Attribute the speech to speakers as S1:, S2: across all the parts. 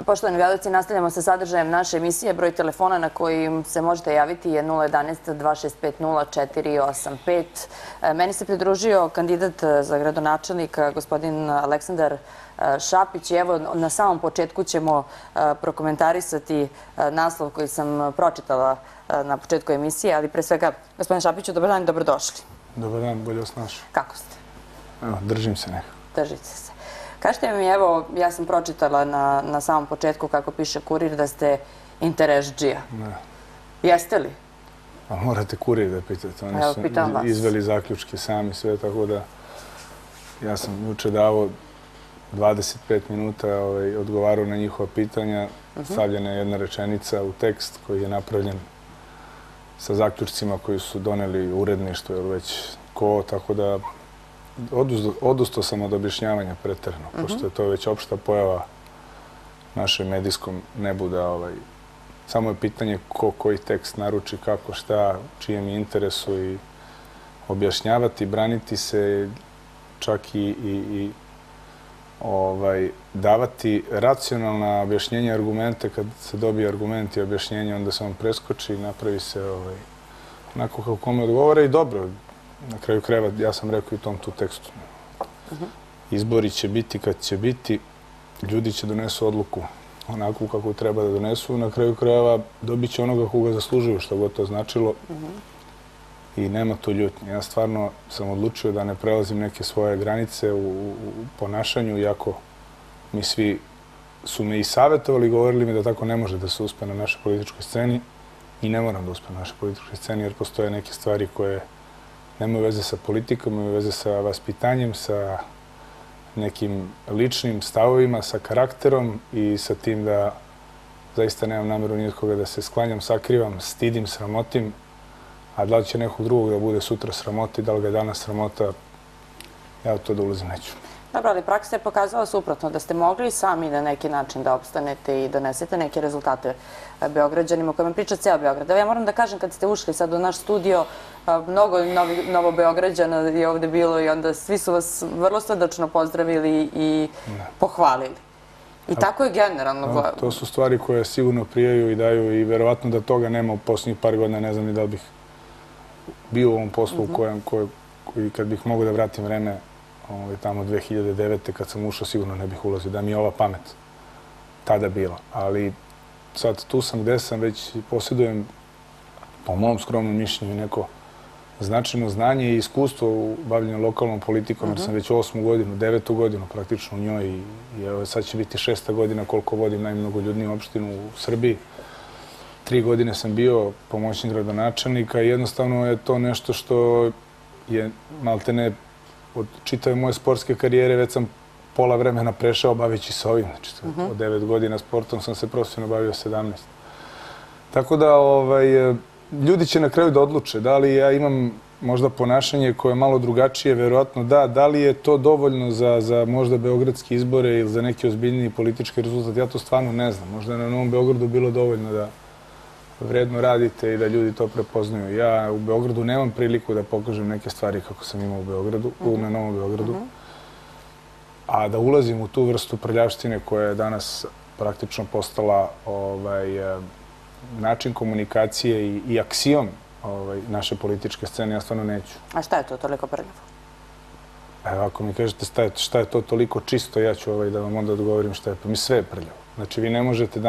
S1: Poštovani gledalci, nastavljamo sa sadržajem naše emisije. Broj telefona na koji se možete javiti je 011-2650-485. Meni se pridružio kandidat za gradonačelnika, gospodin Aleksandar Šapić. I evo, na samom početku ćemo prokomentarisati naslov koji sam pročitala na početku emisije, ali pre svega, gospodin Šapiću, dobar dan i dobrodošli.
S2: Dobar dan, bolje vas našao.
S1: Kako ste?
S2: Evo, držim se nekako.
S1: Držite se. Kažete mi, evo, ja sam pročitala na samom početku kako piše Kurir da ste interesdžija.
S2: Ne.
S1: Jeste li?
S2: A morate Kurir da pitate. Oni su izveli zaključke sami sve, tako da ja sam juče dao 25 minuta odgovarao na njihova pitanja. Stavljena je jedna rečenica u tekst koji je napravljen sa zaključcima koji su doneli uredništvo ili već ko, tako da odustao sam od objašnjavanja preterano, pošto je to već opšta pojava našem medijskom nebu da samo je pitanje ko koji tekst naruči, kako, šta, čijem interesu i objašnjavati, braniti se, čak i davati racionalna objašnjenja, argumente. Kad se dobije argument i objašnjenje, onda se on preskoči i napravi se onako kako kome odgovara i dobro. Na kraju krajeva, ja sam rekao i tom tu tekstu. Izbori će biti kad će biti, ljudi će donesu odluku onako kako treba da donesu. Na kraju krajeva dobit će onoga koga zaslužuju, što god to značilo. I nema tu ljutnje. Ja stvarno sam odlučio da ne prelazim neke svoje granice u ponašanju, iako mi svi su me i savjetovali i govorili mi da tako ne može da se uspe na našoj političkoj sceni. I ne moram da uspe na našoj političkoj sceni, jer postoje neke stvari koje nemaju veze sa politikom, imaju veze sa vaspitanjem, sa nekim ličnim stavovima, sa karakterom i sa tim da zaista nemam nameru ni od koga da se sklanjam, sakrivam, stidim, sramotim, a da li će nekog drugog da bude sutra sramoti, da li ga je danas sramota, ja u to da ulazim neću.
S1: Dobro, ali praksa je pokazala suprotno, da ste mogli sami na neki način da opstanete i donesete neke rezultate Beograđanima o kojima priča ceo Beograd. Ja moram da kažem, kad ste ušli sad u naš studio, mnogo novo Beograđana je ovde bilo i onda svi su vas vrlo srdačno pozdravili i pohvalili. I tako je generalno.
S2: To su stvari koje sigurno prijaju i daju i verovatno da toga nema u posljednjih par godina, ne znam ni da li bih bio u ovom poslu u kojem, kad bih mogu da vratim vreme tamo 2009. kad sam ušao, sigurno ne bih ulazio, da mi je ova pamet tada bila. Ali sad tu sam gde sam, već posjedujem, po mom skromnom mišljenju, neko značajno znanje i iskustvo u bavljanju lokalnom politikom, jer sam već 8. godinu, 9. godinu praktično u njoj i sad će biti 6. godina koliko vodim najmnogoljudniju opštinu u Srbiji. 3 godine sam bio pomoćnik gradonačelnika i jednostavno je to nešto što je maltene od čitave moje sportske karijere, već sam pola vremena prešao baveći se ovim. Znači, od 9 godina sportom sam se profesionalno bavio 17. Tako da ljudi će na kraju da odluče da li ja imam možda ponašanje koje je malo drugačije, verovatno da li je to dovoljno za možda beogradske izbore ili za neki ozbiljniji politički rezultat. Ja to stvarno ne znam. Možda je na Novom Beogradu bilo dovoljno da vredno radite i da ljudi to prepoznaju. Ja u Beogradu nemam priliku da pokažem neke stvari kako sam imao u Beogradu, na Novom Beogradu. A da ulazim u tu vrstu prljavštine koja je danas praktično postala način komunikacije i aksiom naše političke scene, ja stvarno neću.
S1: A šta je to toliko prljavo?
S2: Evo, ako mi kažete šta je to toliko čisto, ja ću da vam onda odgovorim šta je. Mi sve je prljavo. Znači, vi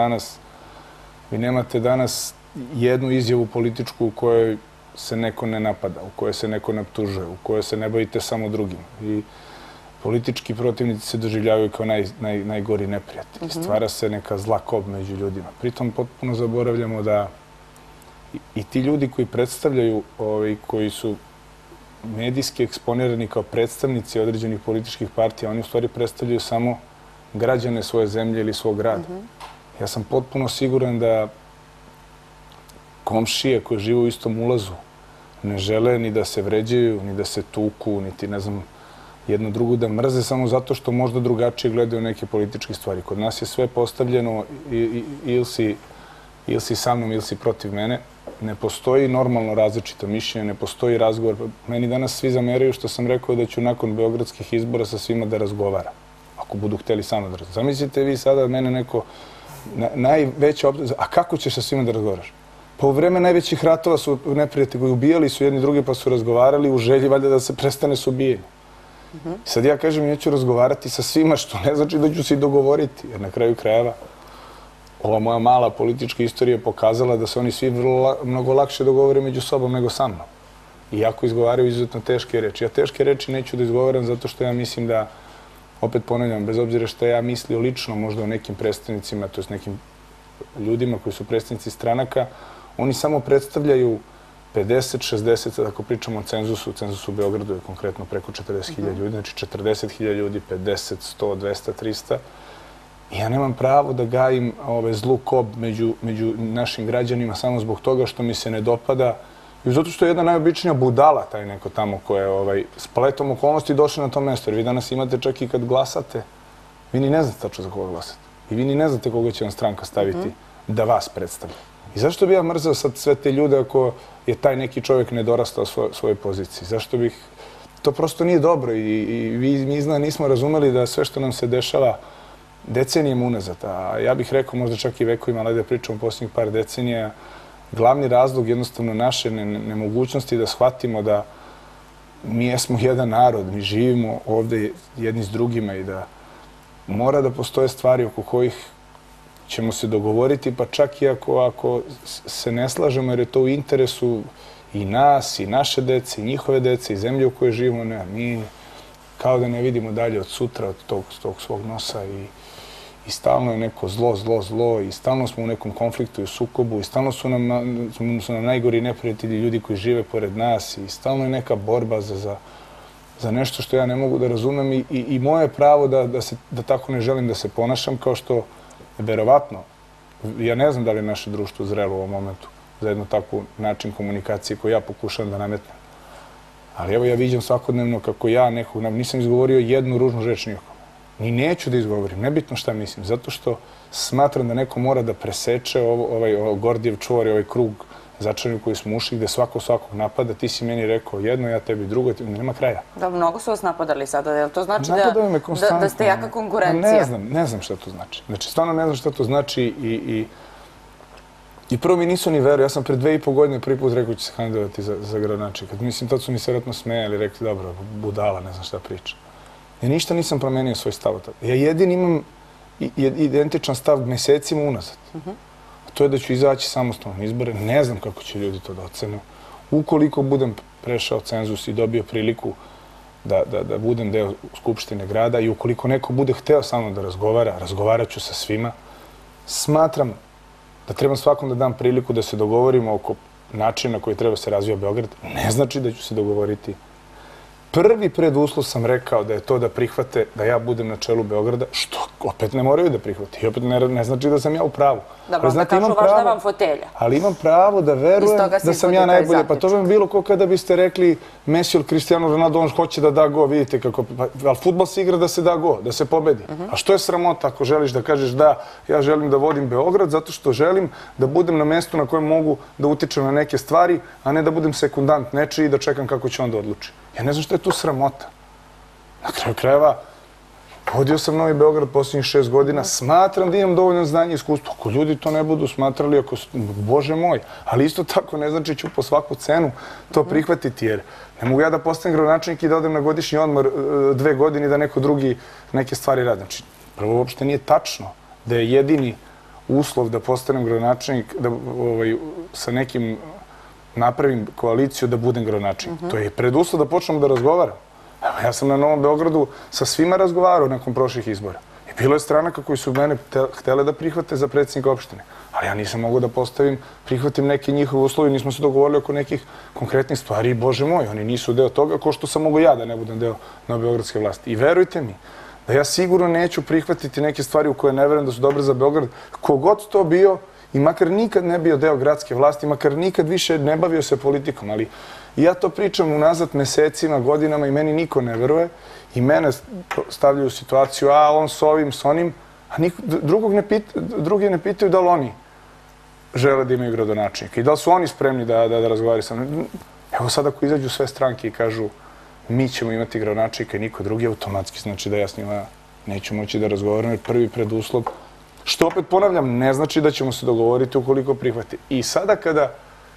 S2: nemate danas jednu izjavu političku u kojoj se neko ne napada, u kojoj se neko ne optužuje, u kojoj se ne bavite samo drugim. I politički protivnici se doživljavaju kao najgori neprijatelji. Stvara se neka zla kob među ljudima. Pritom potpuno zaboravljamo da i ti ljudi koji predstavljaju, koji su medijski eksponirani kao predstavnici određenih političkih partija, oni u stvari predstavljaju samo građane svoje zemlje ili svog grada. Ja sam potpuno siguran da komšije koje žive u istom ulazu ne žele ni da se vređaju, ni da se tuku, niti, ne znam, jedno drugo da mrze samo zato što možda drugačije gledaju neke političke stvari. Kod nas je sve postavljeno ili si sa mnom ili si protiv mene. Ne postoji normalno različito mišljenje, ne postoji razgovor. Meni danas svi zameraju što sam rekao da ću nakon beogradskih izbora sa svima da razgovaram. Ako budu hteli sa mnom da razgovaram. Zamislite vi sada mene neko najveća obaveza. A kako ćeš sa svima da razgovaraš? Pa u vreme najvećih ratova su neprijatelji ubijali su jedni drugi pa su razgovarali u želji valjda da se prestane s ubijanjem. Sad ja kažem neću razgovarati sa svima što ne znači da ću se i dogovoriti. Jer na kraju krajeva ova moja mala politička istorija je pokazala da se oni svi mnogo lakše dogovore među sobom nego sa mnom. Iako izgovaraju izuzetno teške reči. Ja teške reči neću da izgovaram zato što ja mislim da, opet ponavljam, bez obzira što ja mislio lično možda o nekim predstavnicima, to jest nekim ljudima koji su predstavnici stranaka, oni samo predstavljaju 50, 60, ako pričamo o cenzusu u Beogradu je konkretno preko 40.000 ljudi, znači 40.000 ljudi, 50, 100, 200, 300. I ja nemam pravo da gajim zlu kob među našim građanima samo zbog toga što mi se ne dopada i zato što je jedna najobičnija budala taj neko tamo koja je spletom okolnosti došla na to mesto. Jer vi danas imate čak i kad glasate, vi ni ne znate tačno za koga glasate. I vi ni ne znate koga će vam stranka staviti da vas predstavlja. I zašto bi ja mrzao sad sve te ljude ako je taj neki čovjek nedorastao svojoj poziciji? Zašto bih... To prosto nije dobro i mi nismo razumeli da sve što nam se dešava decenijama unazad, a ja bih rekao možda čak i vekovima, ali da pričamo o posljednjih par decenija, glavni razlog jednostavno naše nemogućnosti da shvatimo da mi jesmo jedan narod, mi živimo ovdje jedni s drugima i da mora da postoje stvari oko kojih ćemo se dogovoriti, pa čak i ako se ne slažemo, jer je to u interesu i nas, i naše dece, i njihove dece, i zemlje u kojoj živimo, ne, mi kao da ne vidimo dalje od sutra, od tog svog nosa i stalno je neko zlo i stalno smo u nekom konfliktu i u sukobu i stalno su nam najgori neprijatelji ljudi koji žive pored nas i stalno je neka borba za nešto što ja ne mogu da razumem i moje je pravo da tako ne želim da se ponašam, kao što verovatno, ja ne znam da li je naše društvo zrelo u ovom momentu za jedno takvu način komunikacije koju ja pokušavam da nametnem. Ali evo ja viđam svakodnevno kako ja nekog, nisam izgovorio jednu ružnu reč nikome. Ni neću da izgovorim, nebitno šta mislim, zato što smatram da neko mora da preseče ovaj Gordijev čvor i ovaj krug začarani u koji smo ušli, gde svakog napada. Ti si meni rekao jedno, ja tebi drugo, nema kraja.
S1: Da, mnogo su vas napadali sada, jel to znači da ste jaka konkurencija?
S2: Ne znam šta to znači. Znači, stvarno ne znam šta to znači i prvo mi nisu ni veru. Ja sam pred 2,5 godine prvi put rekao ću se kandidovati za gradonačelnika. Mislim, tad su mi se vjerojatno smejali, rekli, dobro, budala, ne znam šta priča. Ja ništa nisam promenio svoj stav od tada. Ja jedin imam identičan stav mesecima unazad. A to je da ću izaći samostalno na izbore. Ne znam kako će ljudi to da ocene. Ukoliko budem prešao cenzus i dobio priliku da budem deo Skupštine grada i ukoliko neko bude hteo sa mnom da razgovarat ću sa svima. Smatram da trebam svakom da dam priliku da se dogovorimo oko načina na koji treba se razvija Beograd. Ne znači da ću se dogovoriti. Prvi preduslov sam rekao da je to da prihvate da ja budem na čelu Beograda, što opet ne moraju da prihvate. I opet ne znači da sam ja u pravu.
S1: Dobro, da kažu važna vam fotelja.
S2: Ali imam pravo da verujem da sam ja najbolje. Pa to bi bilo kao kada biste rekli Messi ili Cristiano Ronaldo, on hoće da da go, vidite kako... Ali fudbal se igra da se da go, da se pobedi. A što je sramota ako želiš da kažeš da ja želim da vodim Beograd zato što želim da budem na mestu na kojem mogu da utičem na neke stvari, a ne da budem sekundant nečiji i da čekam kako će on da odluči. Ja ne znam što je tu sramota. Na kraju krajeva, vodio sam Novi Beograd posljednjih 6 godina, smatram da imam dovoljno znanja i iskustva. Ako ljudi to ne budu smatrali, Bože moj, ali isto tako ne znači ću po svaku cenu to prihvatiti, jer ne mogu ja da postanem gradonačelnik i da odem na godišnji odmor 2 godine i da neko drugi neke stvari radi. Znači, prvo uopšte nije tačno da je jedini uslov da postanem gradonačelnik sa nekim napravim koaliciju da budem gradonačelnik. To je preduslov da počnemo da razgovaram. Ja sam na Novom Beogradu sa svima razgovarao nakon prošlih izbora. I bilo je stranaka koji su mene htjele da prihvate za predsjednika opštine. Ali ja nisam mogao da prihvatim neke njihove uslovi, nismo se dogovorili oko nekih konkretnih stvari i Bože moj, oni nisu deo toga kao što sam mogo ja da ne budem deo novobeogradske vlasti. I verujte mi da ja sigurno neću prihvatiti neke stvari u koje ne verujem da su dobre za Beograd, kogod to bio, i makar nikad ne bio deo gradske vlasti, makar nikad više ne bavio se politikom, ali ja to pričam unazad mesecima, godinama i meni niko ne veruje i mene stavljaju u situaciju, a on s ovim, s onim, a drugi ne pitaju da li oni žele da imaju gradonačelnika i da li su oni spremni da razgovaraju sa mnom. Evo sad ako izađu sve stranke i kažu mi ćemo imati gradonačelnika i niko drugi, automatski znači da ja s njima neću moći da razgovaram, jer prvi preduslov Što opet ponavljam, ne znači da ćemo se dogovoriti ukoliko prihvati. I sada kada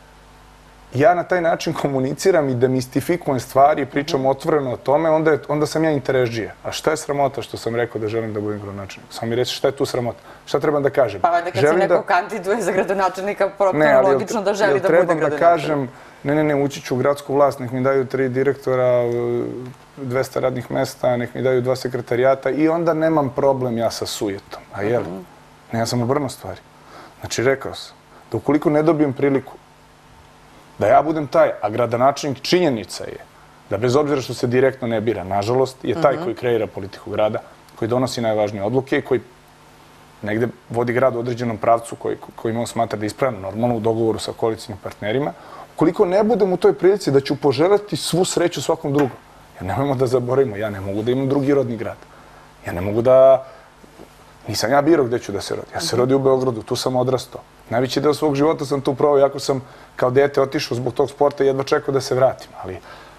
S2: ja na taj način komuniciram i demistifikujem stvari i pričam otvoreno o tome, onda sam ja interežđija. A šta je sramota što sam rekao da želim da budem gradonačelnik? Samo mi reći šta je tu sramota? Šta trebam da kažem?
S1: Pa valjda kad se neko kandiduje za gradonačelnika, potpuno logično da želi da bude gradonačelnik.
S2: Trebam da kažem, ne, ući ću u gradsku vlast, nek mi daju 3 direktora, 200 radnih mesta, nek mi daju 2 sekretarijata i onda nemam problem ja sa sujetom. A jel? Ne, ja sam obrnuo stvari. Znači, rekao sam da ukoliko ne dobijem priliku da ja budem taj, a gradonačelnik činjenica je da bez obzira što se direktno ne bira, nažalost, je taj koji kreira politiku grada, koji donosi najvažnije odluke i koji negde vodi grad u određenom pravcu koji on smatra da je ispravan, normalno u dogovoru sa koalicijnim partnerima. Ukoliko ne budem u toj prilici da ću poželjeti svu sreću svakom drugom, jer nemojmo da zaboravimo, ja ne mogu da imam drugi rodni grad. Ja ne mogu da... Nisam ja birao gde ću da se rodim. Ja se rodio u Beogradu, tu sam odrastao. Najveći deo svog života sam tu proveo, iako sam kao dete otišao zbog tog sporta i jedva čekao da se vratim. Ali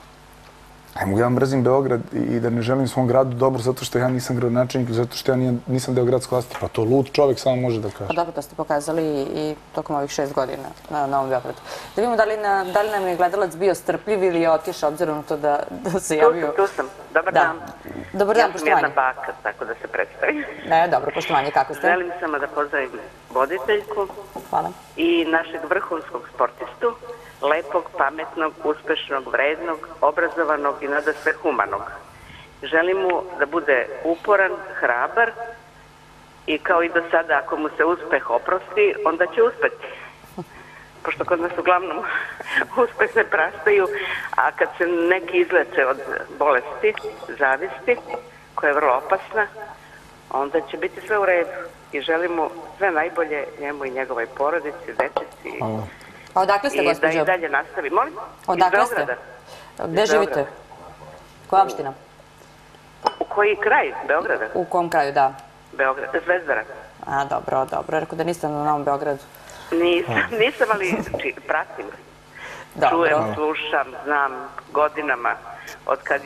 S2: ne mogu ja mrzim Beograd i da ne želim svom gradu dobro zato što ja nisam gradonačelnik, zato što ja nisam deo gradske vlasti. Pa to lud čovjek samo može da kaže.
S1: Pa dobro, to ste pokazali i tokom ovih 6 godina na Novom Beogradu. Da vidimo da li nam je gledalac bio strpljiv ili je otišao, obzirom na to da se javio...
S3: Tu sam. Dobar dan.
S1: Dobar dan, poštovanje.
S3: Ja sam jedna baka, tako da se predstavim.
S1: Ne, dobro, poštovanje, kako ste?
S3: Želim samo da pozdravim voditeljku i našeg vrhunskog sportistu, lepog, pametnog, uspešnog, vrednog, obrazovanog i nadasve humanog. Želim mu da bude uporan, hrabar i kao i do sada, ako mu se uspeh oprosti, onda će uspeti. Pošto kod nas uglavnom uspeh ne praštaju, a kad se neki izleče od bolesti, zavisti, koja je vrlo opasna, onda će biti sve u redu. I želim mu sve najbolje njemu i njegovoj porodici, detici.
S1: A odakle ste, gospođo?
S3: I da i dalje nastavi. Molim?
S1: Odakle ste? Gde živite? Koja opština?
S3: U koji kraj? Beograda?
S1: U kom kraju, da.
S3: Beograd, Zvezdara.
S1: A, dobro. Rekao da niste na Novom Beogradu.
S3: Nisam, ali pratim. Čujem, slušam, znam godinama od kad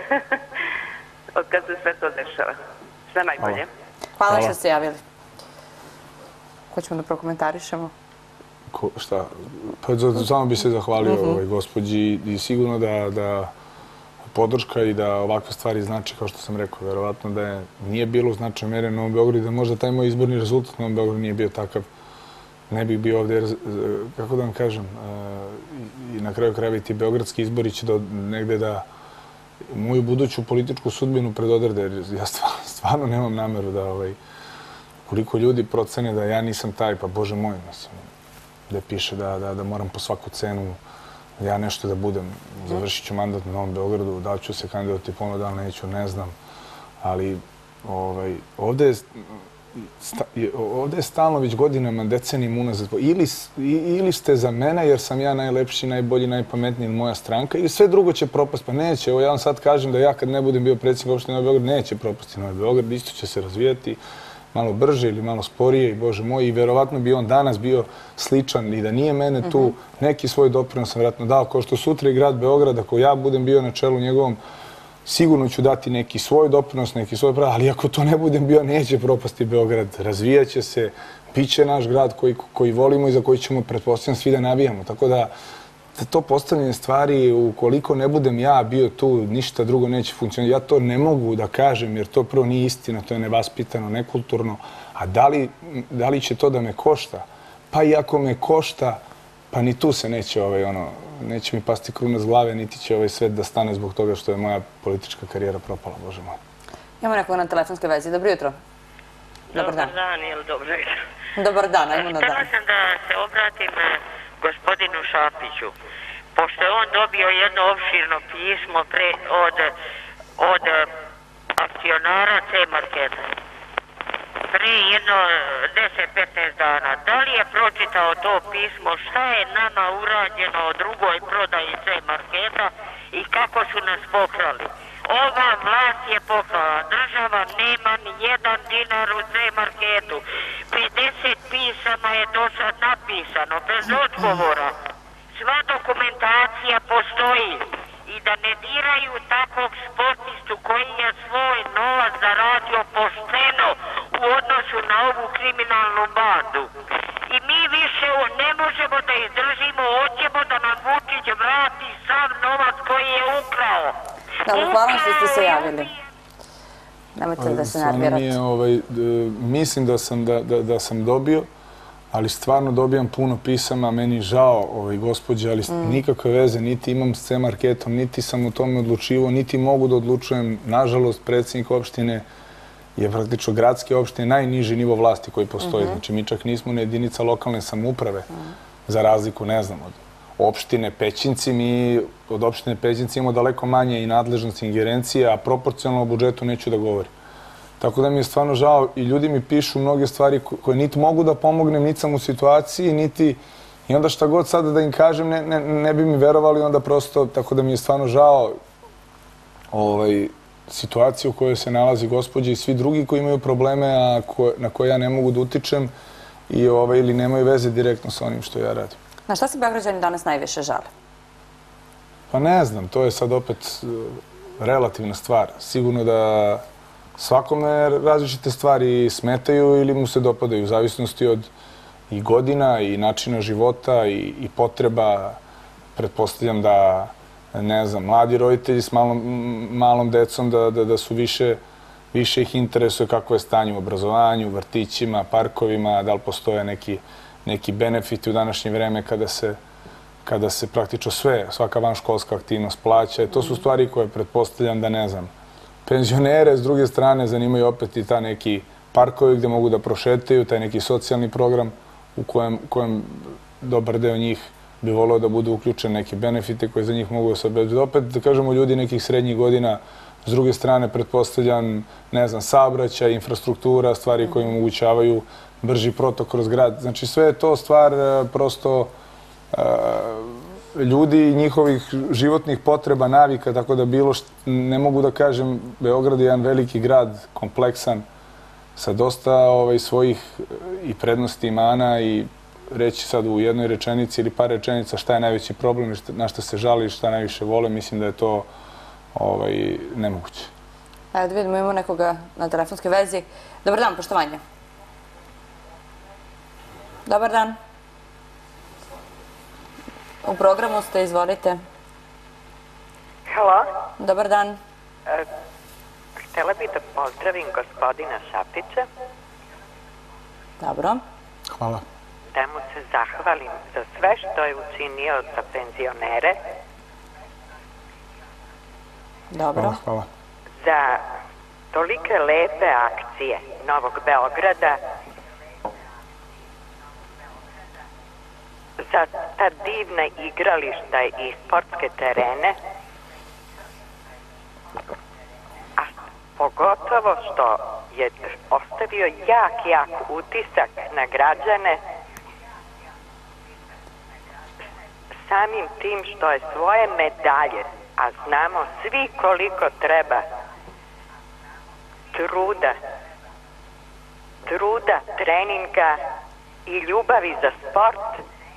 S3: se sve to dešava. Sve najbolje.
S1: Hvala što ste javili. Hoćemo da prokomentarišemo?
S2: Šta? Pa samo bi se zahvalio ovoj gospođi i sigurno da podrška i da ovakve stvari znači, kao što sam rekao, verovatno da nije bilo u značajnoj meri na Novom Beogradu i da možda taj moj izborni rezultat na Novom Beogradu nije bio takav. Ne bih bio ovdje, kako da vam kažem, i na kraju krajeva i ti beogradski izbori će negde da moju buduću političku sudbinu predodrede, jer ja stvarno nemam nameru da koliko ljudi procene da ja nisam taj, pa Bože moj, gde piše da moram po svaku cenu ja nešto da budem. Završit ću mandat na Novom Beogradu, da ću se kandidovati ponovo, da li neću, ne znam. Ali ovde je stalno već godinama, decenijima unazad. Ili ste za mene, jer sam ja najlepši, najbolji, najpametniji, moja stranka, ili sve drugo će propast. Pa neće. Evo ja vam sad kažem da ja kad ne budem bio predsjednik opštine Novi Beograd, neće propasti Novi Beograd, isto će se razvijati malo brže ili malo sporije i Bože moj, i verovatno bi on danas bio sličan i da nije mene tu, neki svoj doprinos sam vjerojatno dao, kao što sutra i grad Beograd, ako ja budem bio na čelu njegovom, sigurno ću dati neki svoj doprinos, neki svoj prav, ali ako to ne budem bio, neće propasti Beograd, razvijat će se, bit će naš grad koji volimo i za koji ćemo, pretpostavljam, svi da navijamo. Tako da to postavljanje stvari, ukoliko ne budem ja bio tu, ništa drugo neće funkcionirati. Ja to ne mogu da kažem, jer to prvo nije istina, to je nevaspitano, nekulturno. A da li će to da me košta? Pa i ako me košta, pa ni tu se neće mi pasti kruna s glave, niti će ovaj svet da stane zbog toga što je moja politička karijera propala, Bože moj.
S1: Imamo nekog na telefonskoj vezi. Dobro jutro.
S4: Dobar dan ili dobro jutro.
S1: Dobar dan, ajmo na dan.
S4: Htela sam da se obratim gospodinu Šapiću. Pošto je on dobio jedno opširno pismo od akcionara C-marketa. Pre jedno 10-15 dana. Da li je pročitao to pismo, šta je nama urađeno o drugoj prodaji C-marketa i kako su nas pokrali? Ova vlast je pokrala. Država nema ni jedan dinar u C-marketu. 50 pisama je do sad napisano, bez odgovora. Sva dokumentacija postoji i da ne diraju takvog sportistu koji je svoj novac zaradio pošteno u odnosu na ovu kriminalnu bandu. I mi više ne možemo da izdržimo, hoćemo da nam Vučić vrati sav novac koji je ukrao.
S1: Dobro, hvala što ste se javili. Nemojte da se nervirate.
S2: Mislim da sam dobio, ali stvarno dobijam puno pisama, meni žao gospođe, ali nikakve veze, niti imam s C-marketom, niti sam u tome odlučivao, niti mogu da odlučujem. Nažalost, predsjednik opštine je praktično gradske opštine najniži nivo vlasti koji postoji. Znači, mi čak nismo na jedinica lokalne samouprave, za razliku, ne znam, od opštine Pećinci. Mi od opštine Pećinci imamo daleko manje i nadležnosti i ingerencije, a proporcionalno o budžetu neću da govorim. Tako da mi je stvarno žao i ljudi mi pišu mnoge stvari koje niti mogu da pomognem, niti sam u situaciji, niti... I onda šta god sada da im kažem, ne bi mi verovali, onda prosto... Tako da mi je stvarno žao situacije u kojoj se nalazi gospođa i svi drugi koji imaju probleme, a na koje ja ne mogu da utičem ili nemaju veze direktno sa onim što ja radim.
S1: Na šta se Beograđani danas najviše žale?
S2: Pa ne znam, to je sad opet relativna stvar. Sigurno da svakome različite stvari smetaju ili mu se dopadaju, u zavisnosti od i godina i načina života i potreba. Pretpostavljam da, ne znam, mladi roditelji s malom decom da su više ih interesuje kako je stanje u obrazovanju, vrtićima, parkovima, da li postoje neki benefiti u današnje vreme kada se praktično svaka vanškolska aktivnost plaća. To su stvari koje pretpostavljam da, ne znam, penzionere s druge strane zanimaju opet i ta neki parkovi gde mogu da prošetaju, taj neki socijalni program u kojem dobar deo njih bi volio da budu uključeni neki benefite koje za njih mogu da se obezbediti. Opet, da kažemo, ljudi nekih srednjih godina, s druge strane, pretpostavljam, ne znam, saobraćaj, infrastruktura, stvari koje omogućavaju brži protok kroz grad. Znači, sve je to stvar prosto ljudi i njihovih životnih potreba, navika, tako da ne mogu da kažem, Beograd je jedan veliki grad, kompleksan, sa dosta svojih i prednosti i mana i reći sad u jednoj rečenici ili par rečenica šta je najveći problem, na šta se žali i šta najviše vole, mislim da je to nemoguće.
S1: Evo da vidimo, imamo nekoga na telefonskoj vezi. Dobar dan, poštovanje. Dobar dan. U programu ste, izvolite.
S5: Halo.
S1: Dobar dan.
S5: Htjela bih da pozdravim gospodina Šapića.
S1: Dobro.
S2: Hvala.
S5: Da mu se zahvalim za sve što je učinio za penzionere.
S1: Dobro.
S2: Hvala.
S5: Za tolike lepe akcije Novog Beograda. Za ta divna igrališta i sportske terene. A pogotovo što je ostavio jak utisak na građane samim tim što je svoje medalje, a znamo svi koliko treba truda, treninga i ljubavi za sport,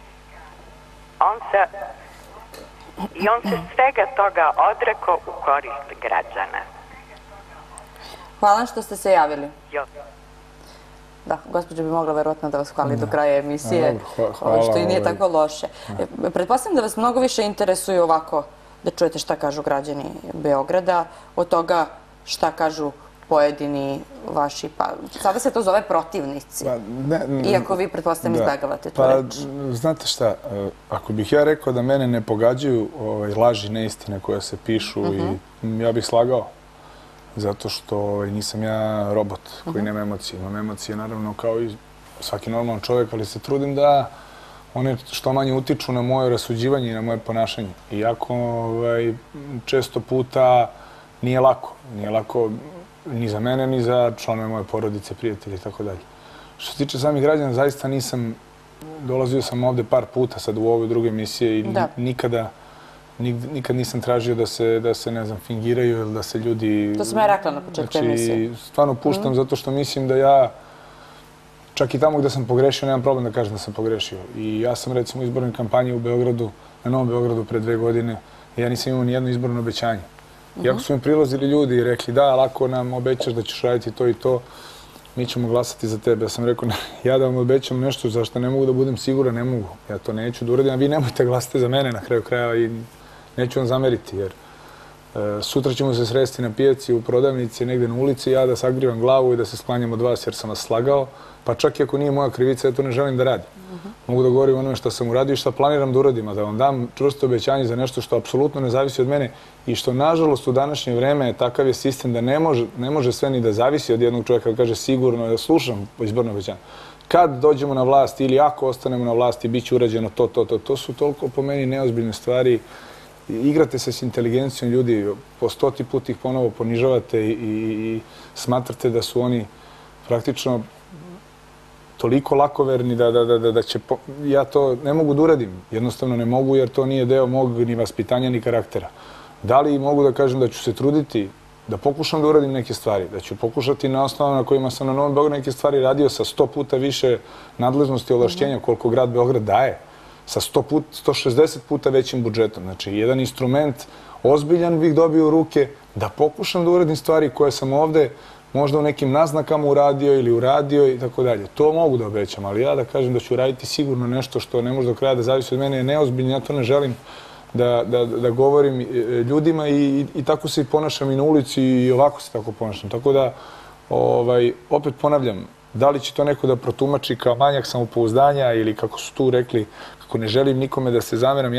S5: on se svega toga odrekao u korist građana.
S1: Hvala što ste se javili.
S5: Jo.
S1: Da, gospođa bi mogla verovatno da vas hvali do kraja emisije, što i nije tako loše. Pretpostavljam da vas mnogo više interesuje ovako da čujete šta kažu građani Beograda, od toga šta kažu pojedini vaši, pa sada se to zove protivnici, iako vi pretpostavljam izbegavate tu reč.
S2: Znate šta, ako bih ja rekao da mene ne pogađaju laži, neistine koje se pišu, ja bih slagao. Zato što nisam ja robot koji nema emocije. Imam emocije, naravno, kao i svaki normalan čovjek, ali se trudim da one što manje utiču na moje rasuđivanje i na moje ponašanje. Iako često puta nije lako. Nije lako ni za mene, ni za članove moje porodice, prijatelje i tako dalje. Što se tiče samih građana, zaista nisam... Dolazio sam ovde par puta sad u ovoj druge emisije i nikad nisam tražio da se, ne znam, fingiraju ili da se ljudi...
S1: To sam ja rekla na početku emisije.
S2: Znači, stvarno puštam zato što mislim da ja, čak i tamo gde sam pogrešio, nemam problem da kažem da sam pogrešio. I ja sam, recimo, u izbornoj kampanji u Beogradu, na Novom Beogradu pre 2 godine, ja nisam imao ni jedno izborno obećanje. Iako su mi prilazili ljudi i rekli da, lako nam obećaš da ćeš raditi to i to, mi ćemo glasati za tebe. Ja sam rekao, ja da vam obećam nešto za što ne mogu da budem siguran, ne mogu. Ja to neću da uradim, a vi nemojte glasati za mene na kraju kraja i neću vam zameriti, jer sutra ćemo se sresti na pijaci, u prodavnici, negde na ulici, ja da sagrivam glavu i da se sklanjam od vas jer sam vas slagao, pa čak i ako nije moja krivica, ja to ne želim da radim. Mogu da govorim onome što sam uradio i što planiram da uradim, a da vam dam čvrsto obećanje za nešto što apsolutno ne zavisi od mene i što, nažalost, u današnje vreme takav je sistem da ne može sve ni da zavisi od jednog čovjeka, kaže sigurno, da slušam izborno obećanje. Kad dođemo na vlast ili ako ostanemo na vlasti, bit će urađeno to. To su toliko po meni neozbiljne stvari. Igrate se s inteligencijom ljudi, po 100 put ih ponovo ponižavate i smatrate da su oni praktično toliko lakoverni da će... Ja to ne mogu da uradim. Jednostavno ne mogu jer to nije deo mog ni vaspitanja ni karaktera. Da li mogu da kažem da ću se truditi da pokušam da uradim neke stvari, da ću pokušati na osnovama na kojima sam na Novom Beogradu neke stvari radio sa 100 puta više nadležnosti i ovlašćenja koliko grad Beograd daje, sa 160 puta većim budžetom. Znači, jedan instrument ozbiljan bih dobio u ruke da pokušam da uradim stvari koje sam ovde možda u nekim naznakama uradio ili uradio i tako dalje. To mogu da obećam, ali ja da kažem da ću raditi sigurno nešto što ne može do kraja da zavisi od mene je neozbiljno. Ja to ne želim da govorim ljudima i tako se i ponašam i na ulici i ovako se tako ponašam. Tako da, opet ponavljam, da li će to neko da protumači kao manjak samopouzdanja ili kako su tu rekli, kako ne želim nikome da se zameram,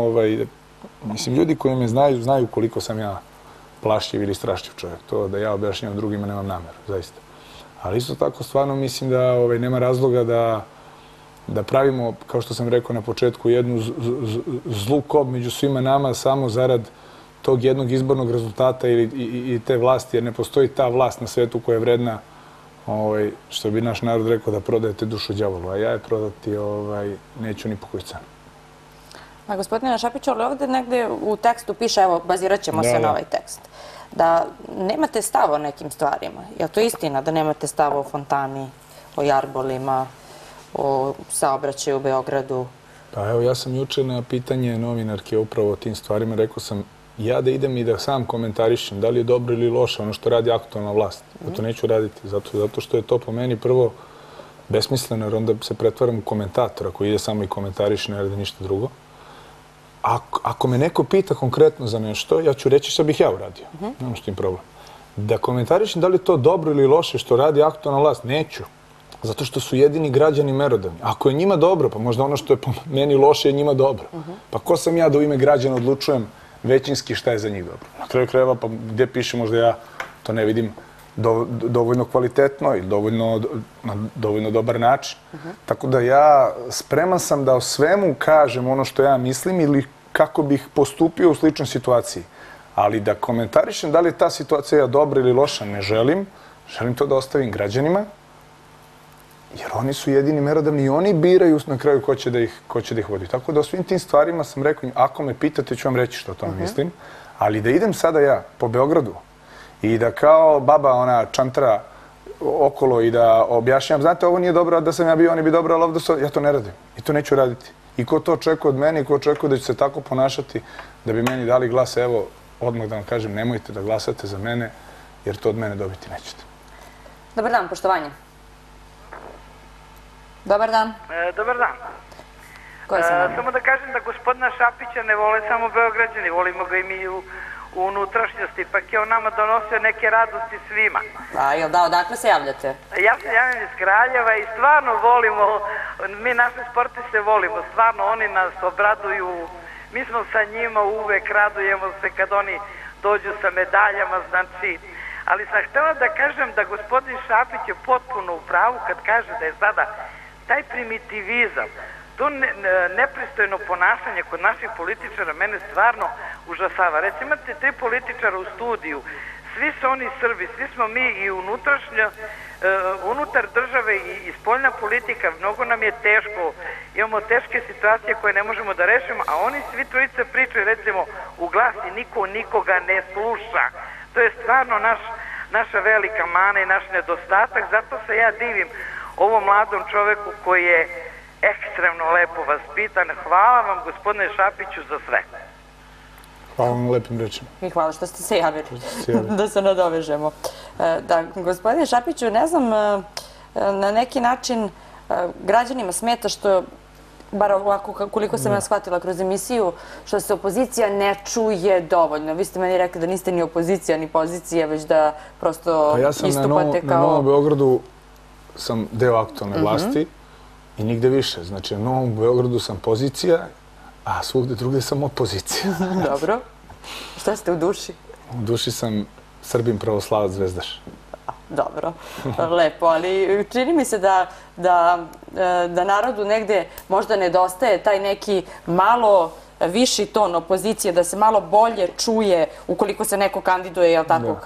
S2: mislim, ljudi koji me znaju koliko sam ja plašljiv ili strašljiv čovjek. To da ja objašnjavam drugima nemam nameru, zaista. Ali isto tako stvarno mislim da nema razloga da pravimo, kao što sam rekao na početku, jednu zlu kob među svima nama samo zarad tog jednog izbornog rezultata i te vlasti, jer ne postoji ta vlast na svetu koja je vredna, što bi naš narod rekao, da prodajete dušu đavolu, a ja je prodati neću ni po koju cenu.
S1: Gospodine Šapiću, ali ovdje negdje u tekstu piše, evo, bazirat ćemo se na ovaj tekst, da nemate stav o nekim stvarima. Je li to istina da nemate stav o fontani, o jarbolima, o saobraćaju u Beogradu?
S2: Pa evo, ja sam juče na pitanje novinarke upravo o tim stvarima rekao sam ja da idem i da sam komentarišem da li je dobro ili loše ono što radi aktualna vlast. Ja to neću raditi, zato što je to po meni prvo besmisleno, jer onda se pretvaram u komentatora koji ide samo i komentariše, ne radi ništa drugo. Ako me neko pita konkretno za nešto, ja ću reći šta bih ja uradio. Nemam što im problem. Da komentarišem da li je to dobro ili loše što radi aktualna vlast, neću. Zato što su jedini građani merodavni. Ako je njima dobro, pa možda ono što je po meni loše je njima dobro. Pa ko sam ja da u ime građana odlučujem većinski šta je za njih dobro? Na kraju krajeva, pa gdje piše možda ja to ne vidim dovoljno kvalitetno ili na dovoljno dobar način. Tako da ja spreman sam da o svemu kažem ono što ja mislim ili kako bih postupio u sličnoj situaciji. Ali da komentarišem da li je ta situacija dobra ili loša, ne želim. Želim to da ostavim građanima, jer oni su jedini merodavni i oni biraju na kraju ko će da ih vodi. Tako da o svim tim stvarima sam rekao, ako me pitate ću vam reći što o tome mislim, ali da idem sada ja po Beogradu i da kao baba ona čantara okolo i da objašnjam, znate, ovo nije dobro, da sam ja bio, oni bi dobro, ali ovdje ja to ne radim i to neću raditi. I ko to očekuje od mene i ko očekuje da će se tako ponašati da bi meni dali glas, evo, odmah da vam kažem, nemojte da glasate za mene, jer to od mene dobiti nećete.
S1: Dobar dan, poštovanje. Dobar dan.
S6: Dobar dan.
S1: Ko je sa nama?
S6: Samo da kažem da gospodina Šapića ne vole samo Beograđani, volimo ga i mi u unutrašnjosti, pa je on nama donosio neke radosti svima.
S1: A jel da, odakle se javljate?
S6: Ja se javljam iz Kraljeva i stvarno volimo, mi naše sportiste volimo, stvarno oni nas obraduju, mi smo sa njima uvek, radujemo se kad oni dođu sa medaljama, znači, ali sam htjela da kažem da gospodin Šapić je potpuno u pravu kad kaže da je sada taj primitivizam, to nepristojno ponašanje kod naših političara mene stvarno užasava. Recimo, imate 3 političara u studiju, svi su oni Srbi, svi smo mi i unutar države i spoljna politika, mnogo nam je teško, imamo teške situacije koje ne možemo da rešimo, a oni svi trojice pričaju, recimo, u glas i niko nikoga ne sluša. To je stvarno naša velika mana i naš nedostatak, zato se ja divim ovom mladom čoveku koji je ekstremno lepo vaspitan. Hvala vam, gospodine Šapiću, za sve.
S2: Hvala vam na lepim rečima.
S1: I hvala što ste se javili, da se nadovežemo. Da, gospodine Šapiću, ne znam, na neki način građanima smeta što, bar ovako koliko sam ja shvatila kroz emisiju, što se opozicija ne čuje dovoljno. Vi ste meni rekli da niste ni opozicija ni pozicija, već da prosto istupate kao...
S2: Na Novom Beogradu sam deo aktualne vlasti i nigde više. Znači, na Novom Beogradu sam pozicija, a svugde drugde sam opozicija.
S1: Dobro. Šta ste u duši?
S2: U duši sam Srbin pravoslavac zvezdaš.
S1: Dobro, lepo, ali čini mi se da narodu negde možda nedostaje taj neki malo viši ton opozicije, da se malo bolje čuje ukoliko se neko kandiduje, jel tako,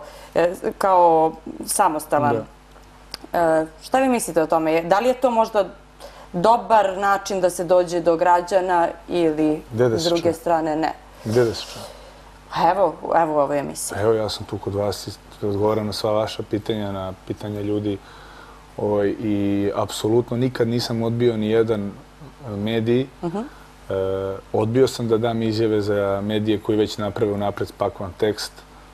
S1: kao samostalan. Šta vi mislite o tome? Da li je to možda dobar način da se dođe do građana ili s druge strane ne?
S2: Gde da se čuje?
S1: Evo u ovoj emisiji.
S2: Evo, ja sam tu kod vas i odgovaram na sva vaša pitanja, na pitanja ljudi i apsolutno nikad nisam odbio ni jedan medij. Odbio sam da dam izjave za medije koji već naprave unapred spakovan tekst.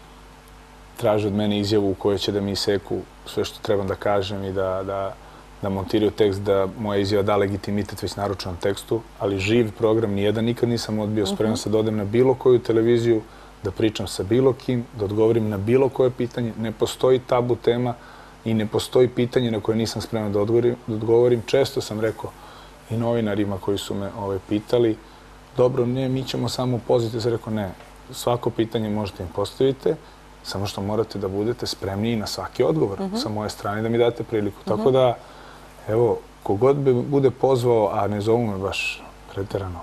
S2: Traže od mene izjavu u kojoj će da mi seku sve što trebam da kažem i da montiraju tekst, da moja izjava da legitimitet već naručenom tekstu, ali živ program nijedan nikad nisam odbio. Spreman se da odem na bilo koju televiziju, da pričam sa bilo kim, da odgovorim na bilo koje pitanje. Ne postoji tabu tema i ne postoji pitanje na koje nisam spreman da odgovorim. Često sam rekao i novinarima koji su me pitali, dobro, ne, mi ćemo samo pozitivno. Sam rekao, ne, svako pitanje možete im postavite, samo što morate da budete spremni na svaki odgovor sa moje strane, da mi date priliku. Tako da, evo, kogod bude pozvao, a ne zovu me baš preterano,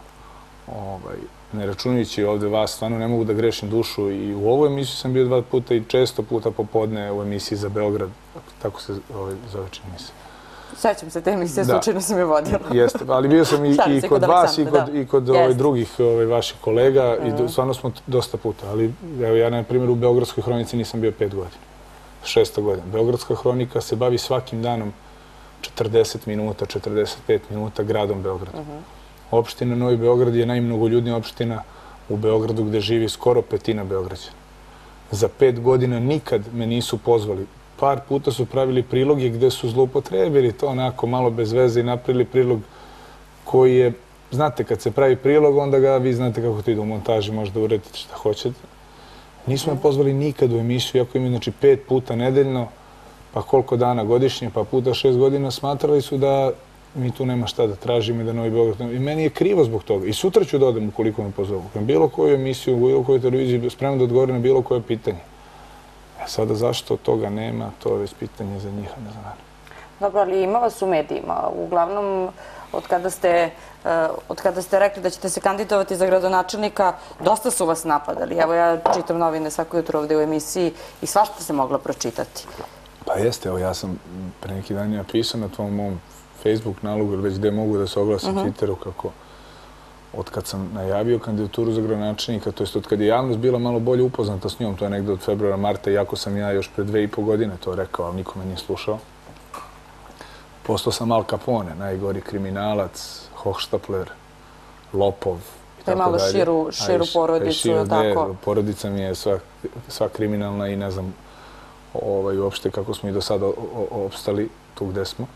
S2: ne računajući ovde vas, stvarno ne mogu da grešim dušu i u ovoj emisiji sam bio 2 puta i često puta popodne u emisiji za Beograd, tako se zove čini mi se.
S1: Sećam se te emisije, slučajno sam je vodila.
S2: Jeste, ali bio sam i kod vas i kod drugih vaših kolega i stvarno smo dosta puta, ali evo ja na primjer u Beogradskoj hronici nisam bio 5 godina, 6. godina. Beogradska hronika se bavi svakim danom 40 minuta, 45 minuta gradom Beogradom. Opština Novi Beograd je najmnogoljudnija opština u Beogradu gde živi skoro 1/5 Beograđana. Za 5 godina nikad me nisu pozvali. Par puta su pravili priloge gde su zloupotrebili to onako malo bez veze i napravili prilog koji je, znate, kad se pravi prilog, onda ga vi znate kako to ide u montaži, možda uredite šta hoćete. Nisu me pozvali nikad u emisiju, iako imaju 5 puta nedeljno, pa koliko dana godišnje, pa puta 6 godina, smatrali su da mi tu nema šta da tražimo i da Novi Beograd... I meni je krivo zbog toga. I sutra ću da odem ukoliko me pozovu. Na bilo koju emisiju, u bilo kojoj televiziji, spremno da odgovorim na bilo koje pitanje. Sada zašto toga nema, to je već pitanje za njih, ne znam.
S1: Dobro, ali ima vas u medijima. Uglavnom, od kada ste rekli da ćete se kandidovati za gradonačelnika, dosta su vas napadali. Evo, ja čitam novine svako jutro ovde u emisiji i svašta se mogla pročitati.
S2: Pa jeste, evo, ja sam pre neki dan napisao na tvom mom Facebook nalogu, ili već gde mogu da se oglasim Twitteru, kako od kad sam najavio kandidaturu za gradonačelnika, to jest od kad je javnost bila malo bolje upoznata s njom, to je negde od februara, marta, iako sam ja još pre 2,5 godine to rekao, ali niko me nije slušao. Postao sam Al Capone, najgori kriminalac, Hochstapler, lopov i tako dalje.
S1: To je malo širu porodicu, je tako?
S2: Porodica mi je sva kriminalna i ne znam uopšte kako smo i do sada opstali tu gde smo.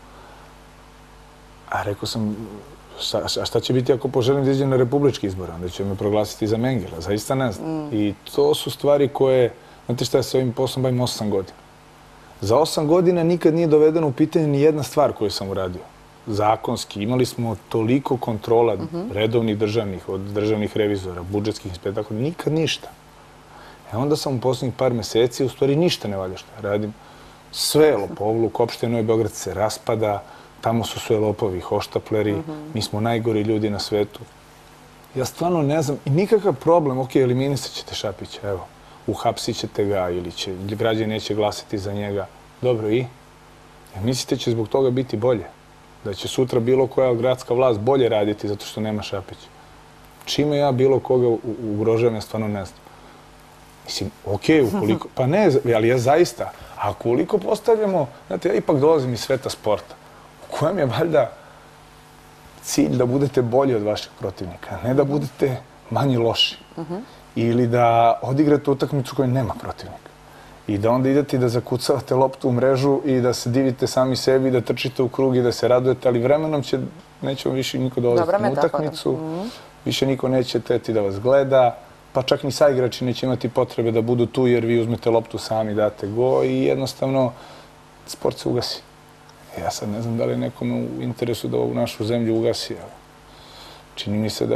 S2: A rekao sam, a šta će biti ako poželim da iđem na republički izbor? Onda će me proglasiti za Mengela, zaista ne znam. I to su stvari koje, znate šta, ja se ovim poslom bavim 8 godina. Za 8 godina nikad nije dovedeno u pitanje ni jedna stvar koju sam uradio. Zakonski, imali smo toliko kontrola redovnih državnih, od državnih revizora, budžetskih inspektora, nikad ništa. Onda sam u posljednjih par meseci u stvari ništa ne valja što radim. Sve lopovluk, opština Novi Beograd se raspada, tamo su sve lopovi, hoštapleri, mi smo najgori ljudi na svetu. Ja stvarno ne znam, i nikakav problem, ok, eliminisat ćete Šapića, evo, uhapsit ćete ga ili građani neće glasati za njega. Dobro, i? Mislite će zbog toga biti bolje? Da će sutra bilo koja gradska vlast bolje raditi zato što nema Šapića? Čime ja bilo koga ugrožavam, ja stvarno ne znam. Mislim, ok, ukoliko, pa ne, ali ja zaista, a koliko postavljamo, znate, ja ipak dolazim iz sveta sporta, u kojem je valjda cilj da budete bolji od vašeg protivnika, ne da budete manje loši. Ili da odigrate utakmicu koja nema protivnika. i da onda idete i da zakucavate loptu u mrežu i da se divite sami sebi, da trčite u krug i da se radujete, ali vremenom nećemo više niko dolaziti na utakmicu, više niko neće teti da vas gleda, pa čak ni saigrači neće imati potrebe da budu tu jer vi uzmete loptu sami, date go i jednostavno sport se ugasi. Ja sad ne znam da li je nekome u interesu da ovu našu zemlju ugasi, ali čini mi se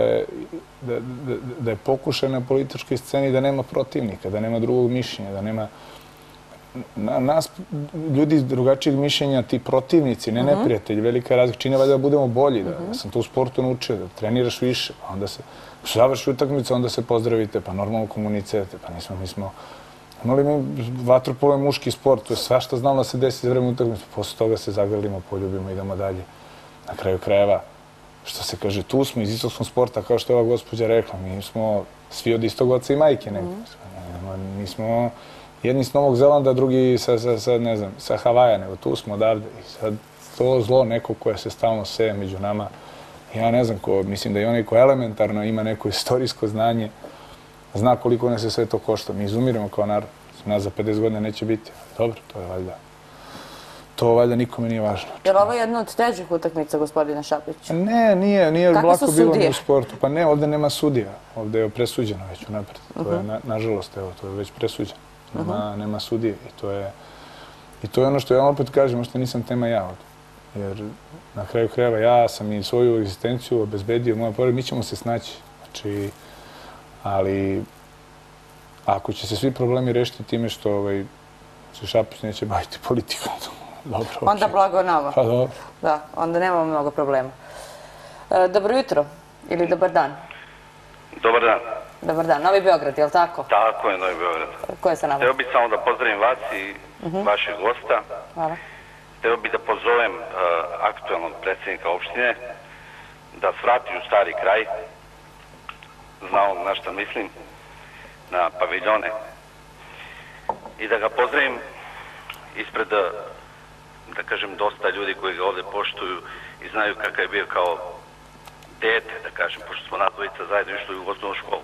S2: da je pokušaj na političkoj sceni da nema protivnika, da nema drugog mišljenja, da nema nas, ljudi iz drugačijeg mišljenja, ti protivnici, ne neprijatelji, velika razlika, čine valjda da budemo bolji, da sam to u sportu naučio, da treniraš više, pa onda se završi utakmica, onda se pozdravite, pa normalno komunicirate, pa mi smo imali vaterpolo je muški sport, to je svašta znalo da se desi za vreme utakmice, posle toga se zagrlimo, poljubimo, idemo dalje. Na kraju krajeva, što se kaže, tu smo iz istog smo sporta, kao što je ova gospođa rekla, mi smo svi od istog oca i majke, mi smo jedni s Novog Zelanda, drugi sa Havaja, nego tu smo odavde. I sad to zlo neko koje se stalno seje među nama, ja ne znam ko, mislim da i onaj ko elementarno ima neko istorijsko znanje, zna koliko nas se sve to košta. Mi izumiramo kao narod, nas za 50 godina neće biti. Dobro, to valjda nikome nije važno.
S1: Je li ovo jedna od težih utakmica, gospodine Šapić?
S2: Ne, nije lako bilo u sportu. Pa ne, ovde nema sudija. Ovde je presuđeno već unapred. To je, nažalost, evo, to je već presuđeno. Nema sudije. I to je ono što ja opet kažem, možda nisam tema ja ovde. Jer na kraju krajeva ja sam i svoju egzistenciju obezbedio, moja porodica, mi ćemo se snaći. Znači, ali ako će se svi problemi rešiti time što se Šapić neće baviti politikom, dobro.
S1: Onda blago nama.
S2: Pa dobro.
S1: Da, onda nemamo mnogo problema. Dobro jutro ili dobar dan?
S7: Dobar dan.
S1: Dobar dan. Novi Beograd, je li tako?
S7: Tako je, Novi Beograd.
S1: Ko je sa nama?
S7: Hteo bih samo da pozdravim vas i vašeg gosta.
S1: Hvala.
S7: Hteo bih da pozovem aktualnog predsjednika opštine da svrati u stari kraj. Znao na što mislim, na paviljone. I da ga pozdravim ispred, da kažem, dosta ljudi koji ga ovde poštuju i znaju kakav je bio kao dete, da kažem, pošto smo nas dvojica zajedno išli u osnovnu školu.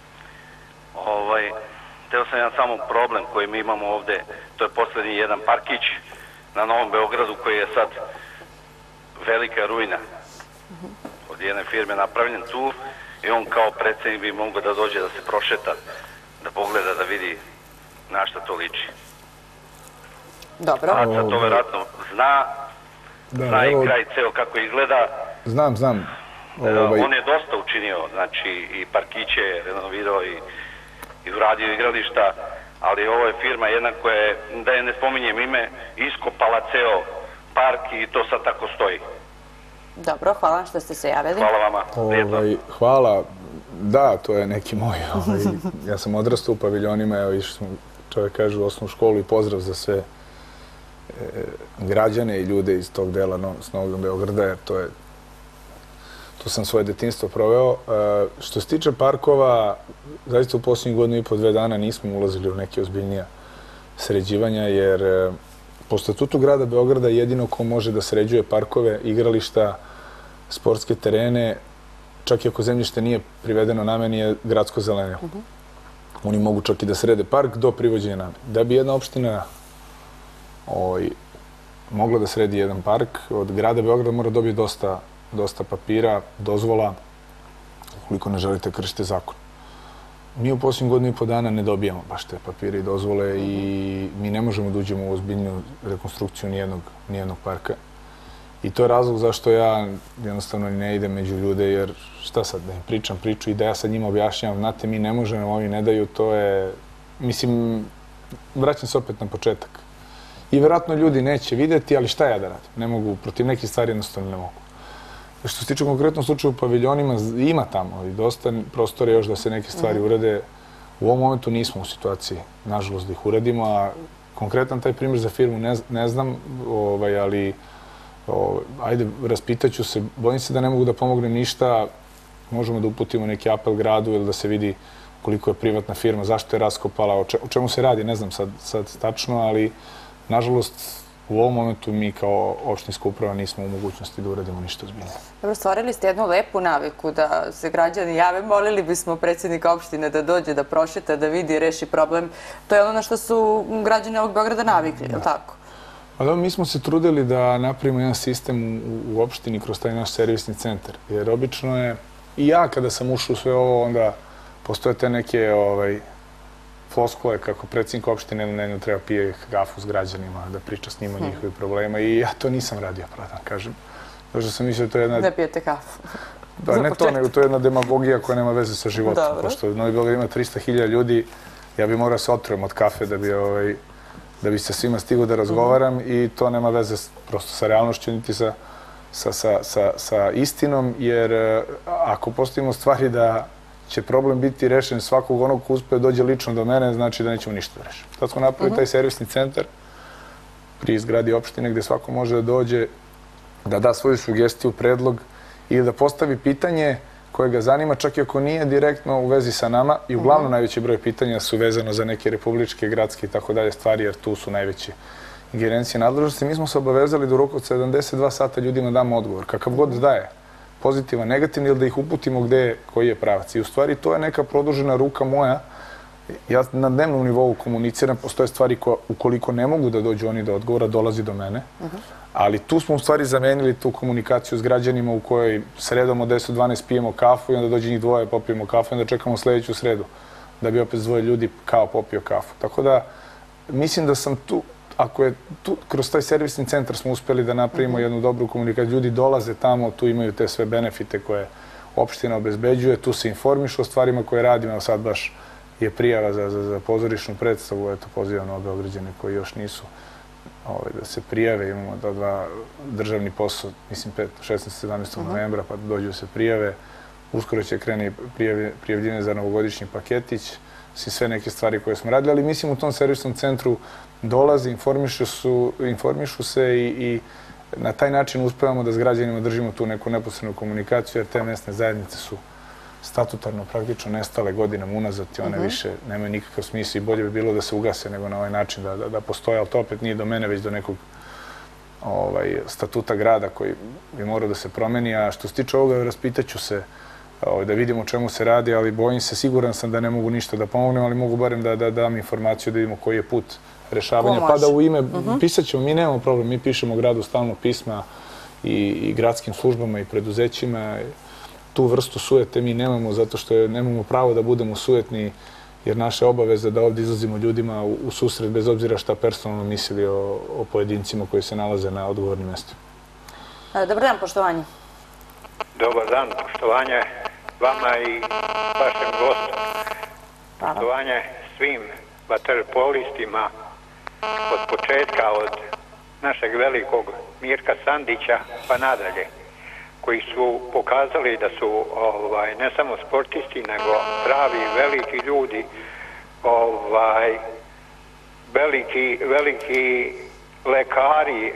S7: Hteo sam jedan samo problem koji mi imamo ovde, to je poslednji jedan parkić na Novom Beogradu koji je sad velika ruina. Od jedne firme napravljen tu i on kao predsjednik bi mogao da dođe da se prošeta, da pogleda, da vidi na šta to liči.
S1: Dobro.
S7: Aca to verovatno zna i kraj ceo kako izgleda.
S2: Znam.
S7: On je dosta učinio, znači i parkiće je renovirao i uradio igrališta, ali ovo je firma jedna koja je, da je ne spominjem ime, iskopala ceo park i to sad tako stoji.
S1: Dobro, hvala što ste se javili.
S7: Hvala vama.
S2: Hvala. Da, to je neki moj. Ja sam odrastao u paviljonima, evo išli smo, čovjek kaže, u osnovnu školu i pozdrav za sve građane i ljude iz tog dela s Novog Beograda, jer tu sam svoje detinjstvo proveo. Što se tiče parkova, zaista u posljednjih godinu i po 2 dana nismo ulazili u neke ozbiljnija sređivanja, jer po statutu grada Beograda jedino ko može da sređuje parkove, igrališta, sportske terene, čak i ako zemljište nije privedeno nameni, je gradsko zelenilo. Oni mogu čak i da srede park do privođenja nameni. Da bi jedna opština mogla da sredi jedan park, od grada Beograda mora dobiti dosta papira, dozvola, ukoliko ne želite kršite zakon. Mi u posljednjih godinu i po dana ne dobijamo baš te papire i dozvole i mi ne možemo da uđemo u ozbiljnu rekonstrukciju nijednog parka. I to je razlog zašto ja jednostavno ne idem među ljude, jer šta sad, da im pričam priču i da ja sad njima objašnjavam, znate, mi ne možemo, ovi ne daju, to je, mislim, vraćam se opet na početak. I verovatno ljudi neće videti, ali šta ja da radim? Ne mogu, protiv nekih stvari jednostavno ne mogu. Što se tiče konkretno slučaju u paviljonima, ima tamo i dosta prostora još da se neke stvari urade. U ovom momentu nismo u situaciji, nažalost, da ih uradimo, a konkretan taj primjer za firmu ne znam, ali ajde, raspitaću se, bojim se da ne mogu da pomognem ništa, možemo da uputimo neki apel gradu ili da se vidi koliko je privatna firma, zašto je raskopala, o čemu se radi, ne znam sad tačno, ali nažalost u ovom momentu mi kao opštinska uprava nismo u mogućnosti da uradimo ništa ozbiljno.
S1: Dobro, stvorili ste jednu lepu naviku da se građani jave. Molili bismo predsjednika opštine da dođe, da prošeta, da vidi i reši problem. To je ono na što su građani ovog Beograda navikli, je li tako?
S2: Ali mi smo se trudili da napravimo jedan sistem u opštini kroz taj naš servisni centar. Jer obično je, i ja kada sam ušao u sve ovo, onda postoje te neke floskule kako predsjednik opštine ne treba pije kafu s građanima, da priča s njima o njihovih problema i ja to nisam radio, pravo da kažem. Zato što sam mislio da to je jedna...
S1: Ne pijete kafu.
S2: Da, ne to, nego to je jedna demagogija koja nema veze sa životom. Pošto Novi Beograd ima 300.000 ljudi, ja bi morao se otrujem od kafe da bi se svima stigao da razgovaram i to nema veze prosto sa realnošću niti sa istinom, jer ako postavimo stvari da će problem biti rešen svakog onog ko uspe dođe lično do mene, znači da nećemo ništa da rešimo. Tad smo napravili taj servisni centar pri zgradi opštine gde svako može da dođe, da da svoju sugestiju, predlog ili da postavi pitanje koje ga zanima, čak i ako nije direktno u vezi sa nama. I uglavnom najveći broj pitanja su vezano za neke republičke, gradske i tako dalje stvari, jer tu su najveće ingerencije nadležnosti. Mi smo se obavezali da u roku od 72 sata ljudima damo odgovor, kakav god da je, pozitivan, negativni, ili da ih uputimo gde, koji je pravac. I u stvari to je neka produžena ruka moja. Ja na dnevnom nivou komuniciram, postoje stvari koje, ukoliko ne mogu da dođu oni do odgovora, dolazi do mene. Ali tu smo u stvari zamenili tu komunikaciju s građanima u kojoj sredom od 10-12 pijemo kafu i onda dođe njih dvoje, popijemo kafu i onda čekamo sledeću sredu da bi opet dvoje ljudi kao popio kafu. Tako da mislim da sam tu, ako je tu, kroz taj servisni centar smo uspeli da napravimo jednu dobru komunikaciju. Ljudi dolaze tamo, tu imaju te sve benefite koje opština obezbeđuje, tu se informišu o stvarima koje radimo. Evo sad baš je prijava za pozorišnu predstavu, eto pozivam na Beograđane koji još nisu da se prijave. Imamo dva državni posao, mislim 16. 17. novembra, pa dođu se prijave. Uskoro će kreni prijavljivanje za novogodišnji paketić, sve neke stvari koje smo radili, ali mislim u tom servisnom centru dolaze, informišu se i na taj način uspevamo da s građanima držimo tu neku neposrednu komunikaciju, jer te mesne zajednice su statutarno praktično nestale godinama unazad i one više nemaju nikakav smisla i bolje bi bilo da se ugase nego na ovaj način da postoje, ali to opet nije do mene, već do nekog statuta grada koji bi morao da se promeni. A što se tiče ovoga, raspitaću se da vidimo o čemu se radi, ali bojim se, siguran sam da ne mogu ništa da pomognem, ali mogu barem da dam informaciju da vidimo koji je put rešavanja. Pa da u ime, pisat ćemo, mi nemamo problem, mi pišemo gradu stalno pisma i gradskim službama i preduzećima. Tu vrstu sujete mi nemamo zato što nemamo pravo da budemo sujetni, jer naša obaveza da ovdje izlazimo ljudima u susret bez obzira šta personalno mislili o pojedincima koji se nalaze na odgovornim mestima.
S1: Dobar dan, poštovanje.
S8: Dobar dan, poštovanje vama i vašem gostu. Poštovanje svim vaterpolistima od početka, od našeg velikog Mirka Sandića pa nadalje, koji su pokazali da su ne samo sportisti, nego pravi, veliki ljudi, veliki lekari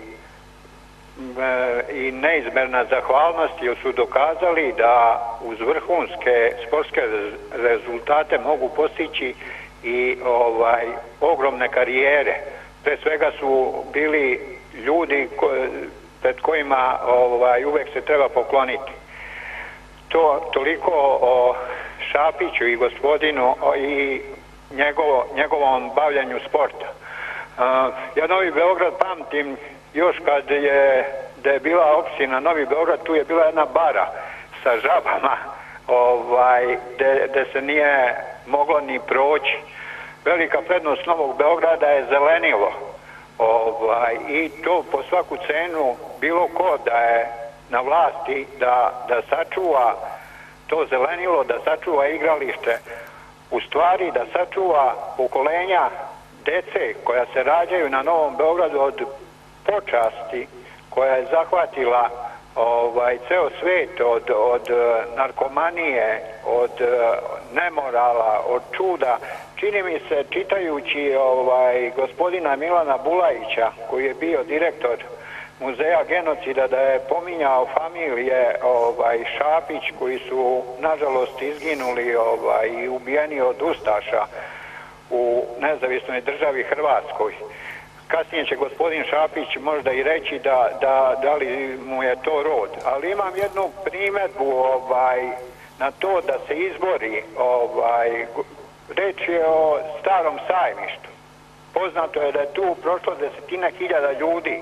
S8: i neizmerna zahvalnost, jer su dokazali da uz vrhunske sportske rezultate mogu postići i ogromne karijere. Pre svega su bili ljudi pred kojima uvek se treba pokloniti. To toliko o Šapiću i gospodinu i njegovom bavljanju sporta. Ja Novi Beograd pamtim još da je bila opština Novi Beograd, tu je bila jedna bara sa žabama gde se nije moglo ni proći. Velika prednost Novog Beograda je zelenilo. I to po svaku cenu, bilo ko da je na vlasti, da sačuva to zelenilo, da sačuva igralište, u stvari da sačuva pokolenja dece koja se rađaju na Novom Beogradu od počasti koja je zahvatila ceo svet, od narkomanije, od nemorala, od čuda. Čini mi se, čitajući gospodina Milana Bulajića, koji je bio direktor muzeja genocida, da je pominjao familije Šapić, koji su nažalost izginuli i ubijeni od ustaša u nezavisnoj državi Hrvatskoj. kasnije će gospodin Šapić možda i reći da li mu je to rod. Ali imam jednu primjedbu na to da se izbori. Reč je o Starom Sajmištu. Poznato je da je tu prošlo 10.000 ljudi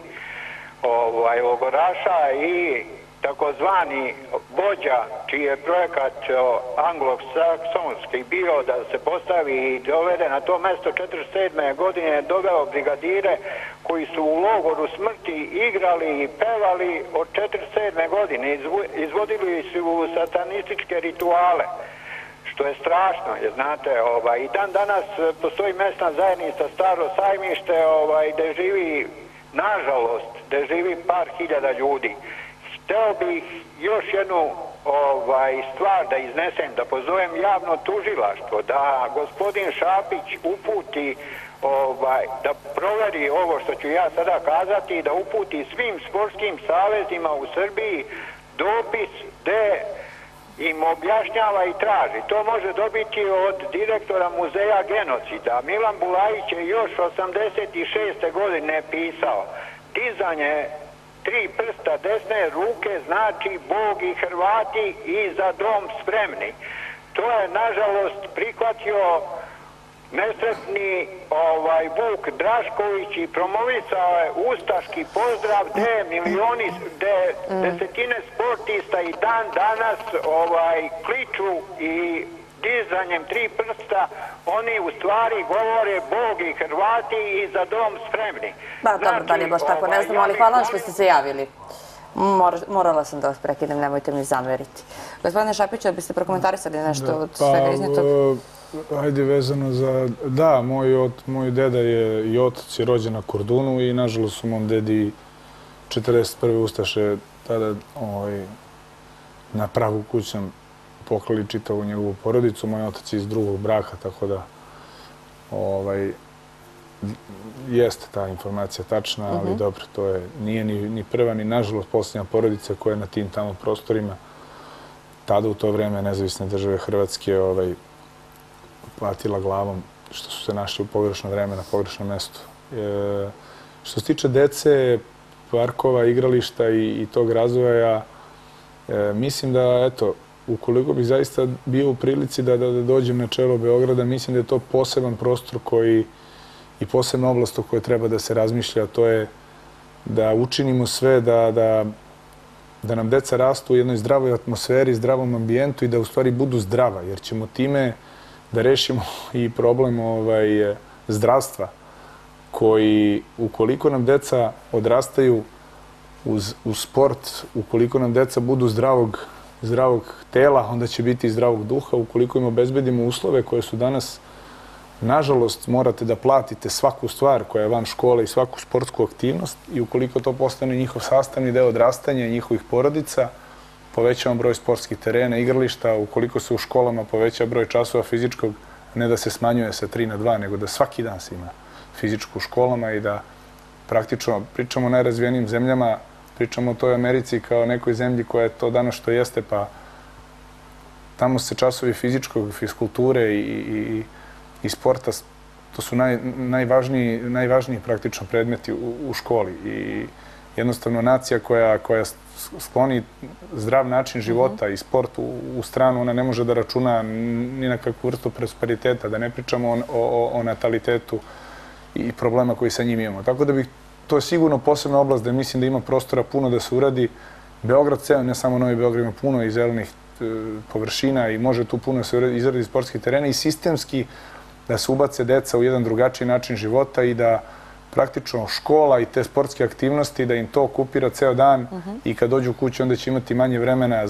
S8: logoraša i takozvani vođa, čiji je projekat anglosaksonski bio da se postavi i dovede na to mesto 1947. godine, doveo brigadire koji su u logoru smrti igrali i pevali od 1947. godine, izvodili su satanističke rituale, što je strašno, jer znate, i dan danas postoji mesna zajednica Staro Sajmište, gde živi, nažalost, gde živi par hiljada ljudi. Hteo bih još jednu stvar da iznesem, da pozovem javno tužilaštvo, da gospodin Šapić uputi, da proveri ovo što ću ja sada kazati, da uputi svim sportskim savezima u Srbiji dopis gde im objašnjava i traži. To može dobiti od direktora muzeja genocida. Milan Bulajić je još 86. godine pisao: dizanje 3 prsta desne ruke znači Bog i Hrvati i za dom spremni. To je nažalost prihvatio nesretni Vuk Drašković i promovisao je ustaški pozdrav gde desetine sportista i dan danas kliču i dizanjem 3 prsta oni u stvari govore Bog i Hrvati i za dom spremni.
S1: Dobro, da li je baš tako, ne znam, ali hvala što ste se javili. Morala sam da vas prekidem, nemojte mi zameriti. Gospodine Šapiću, da biste prokomentarisali nešto od svega iznetog?
S2: Ajde, vezano za... Da, moj deda je i otac je rođen na Kordunu i nažalost su mom dedi 41. ustaše tada na pragu kućnom poklali čitavu njegovu porodicu. Moj otac je iz drugog braka, tako da jeste ta informacija tačna, ali dobro, to nije ni prva, ni nažalost posljednja porodica koja je na tim tamo prostorima tada u to vreme Nezavisne države Hrvatske platila glavom što su se našli u pogrešno vreme na pogrešnom mestu. Što se tiče dece, parkova, igrališta i tog razvoja, mislim da, eto, ukoliko bih zaista bio u prilici da dođem na čelo Beograda, mislim da je to poseban prostor i posebna oblast o kojoj treba da se razmišlja, a to je da učinimo sve da nam deca rastu u jednoj zdravoj atmosferi, zdravom ambijentu i da u stvari budu zdrava, jer ćemo time da rešimo i problem zdravstva, koji ukoliko nam deca odrastaju uz sport, ukoliko nam deca budu zdravog tela, onda će biti i zdravog duha. Ukoliko im obezbedimo uslove koje su danas, nažalost, morate da platite svaku stvar koja je van škole i svaku sportsku aktivnost i ukoliko to postane njihov sastavni deo odrastanja njihovih porodica, povećamo broj sportskih terena, igrališta, ukoliko se u školama poveća broj časova fizičkog, ne da se smanjuje sa 3 na 2, nego da svaki dan se ima fizičku u školama i da praktično pričamo o najrazvijenijim zemljama, pričamo o toj Americi kao nekoj zemlji koja je to danas što jeste, pa tamo se časovi fizičkog, fiskulture i sporta, to su najvažniji praktično predmeti u školi i jednostavno nacija koja skloni zdrav način života i sport u stranu, ona ne može da računa ni na kakvu vrstu prosperiteta, da ne pričamo o natalitetu i problema koji sa njim imamo. Tako da bih, to je sigurno posebna oblast gde mislim da ima prostora puno da se uradi. Beograd ceo, ne samo Novi Beograd, ima puno i zelenih površina i može tu puno da se izradi sportski terena i sistemski da se ubace deca u jedan drugačiji način života i da praktično škola i te sportske aktivnosti, da im to okupira ceo dan i kad dođu u kuću onda će imati manje vremena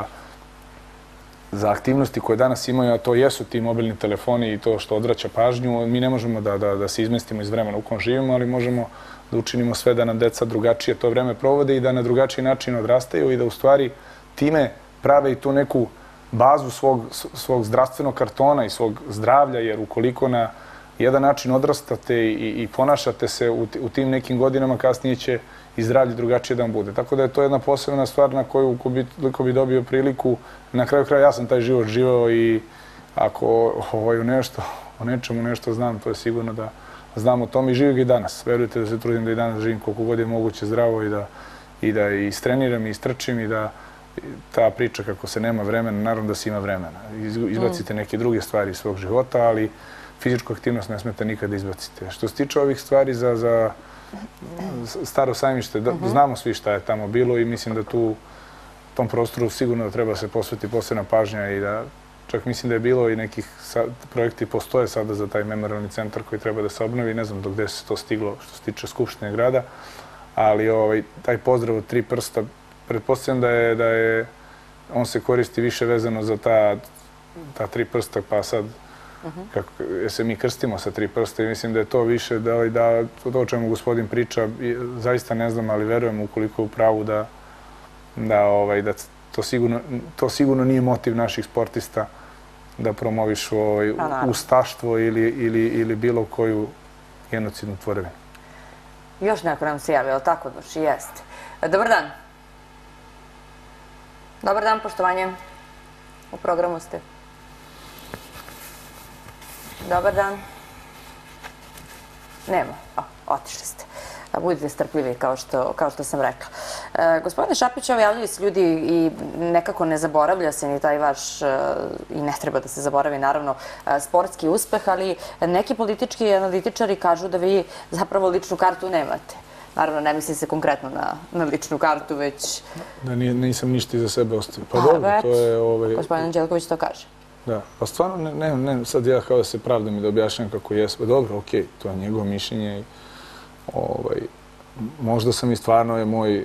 S2: za aktivnosti koje danas imaju, a to jesu ti mobilni telefoni i to što odvraća pažnju. Mi ne možemo da se izmestimo iz vremena u kojem živimo, ali možemo da učinimo sve da nam deca drugačije to vreme provode i da na drugačiji način odrastaju i da u stvari time prave i tu neku bazu svog zdravstvenog kartona i svog zdravlja, jer ukoliko na jedan način odrastate i ponašate se u tim nekim godinama, kasnije će i zdravlje drugačije da vam bude. Tako da je to jedna posebna stvar na koju ukoliko bi dobio priliku, na kraju kraja ja sam taj život živeo i ako o nečemu nešto znam, to je sigurno znam o tome i živim ga i danas. Verujte da se trudim da i danas živim koliko god je moguće zdravo i da istreniram i istrčim i da ta priča kako se nema vremena, naravno da se ima vremena. Izbacite neke druge stvari iz svog života, ali fizičku aktivnost ne smete nikada izbaciti. Što se tiče ovih stvari za Staro sajmište, znamo svi šta je tamo bilo i mislim da tu u tom prostoru sigurno treba se posveti posebna pažnja i da čak mislim da je bilo i nekih projekti postoje sada za taj memorialni centar koji treba da se obnovi. Ne znam do gde se to stiglo što se tiče Skupštine grada, ali taj pozdrav od 3 prsta, pretpostavljam da je on se koristi više vezano za ta 3 prsta, pa sad se mi krstimo sa 3 prsta i mislim da je to više, da to o čemu gospodin priča, zaista ne znam, ali verujem ukoliko je u pravu da to sigurno nije motiv naših sportista da promovišu ustaštvo ili bilo koju genocidnu tvorevinu.
S1: Još neko nam se javio, ali tako duši, jeste. Dobar dan. Dobar dan, poštovanje. U programu ste. Dobar dan. Nema. Otišli ste. Budite strpljivi, kao što sam rekla. Gospodine Šapić, javljaju se ljudi i nekako ne zaboravlja se ni taj vaš, i ne treba da se zaboravi, naravno, sportski uspeh, ali neki politički analitičari kažu da vi zapravo ličnu kartu nemate. Naravno, ne misli se konkretno na ličnu kartu, već...
S2: Da nisam ništa iza sebe ostavio. Pa dobro, to je...
S1: Gospodin Anđelković to kaže.
S2: Da, pa stvarno, ne, sad ja kao da se pravdam i da objašnjam kako jesam. Dobro, okej, to je njegovo mišljenje i možda sam i stvarno je moj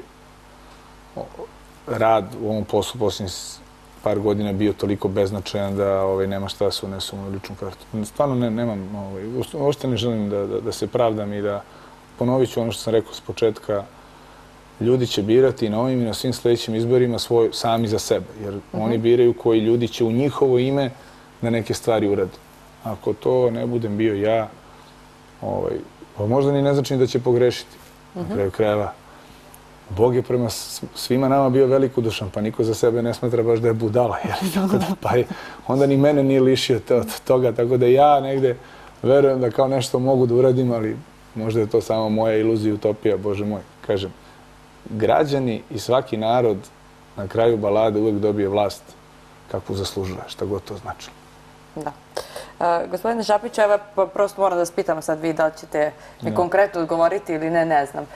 S2: rad u ovom poslu posljednjih par godina bio toliko beznačajan da nema šta da se unesu u moju ličnu kartu. Stvarno nemam, uopšte ne želim da se pravdam i da ponovit ću ono što sam rekao s početka. Ljudi će birati na ovim i na svim sljedećim izborima sami za sebe, jer oni biraju koji ljudi će u njihovo ime da neke stvari urade. Ako to ne budem bio ja, pa možda ni ne znači da će pogrešiti. Na kraju krajeva, Bog je prema svima nama bio velikodušan, pa niko za sebe ne smatra baš da je budala. Pa onda ni mene nije lišio toga, tako da ja negde verujem da kao nešto mogu da uradim, ali možda je to samo moja iluzija i utopija, Bože moj. Kažem, građani i svaki narod na kraju balade uvek dobije vlast kakvu zaslužuje, šta god to značilo.
S1: Da. Gospodine Šapiću, evo prosto moram da spitam sad vi da li ćete mi konkretno odgovoriti ili ne znam.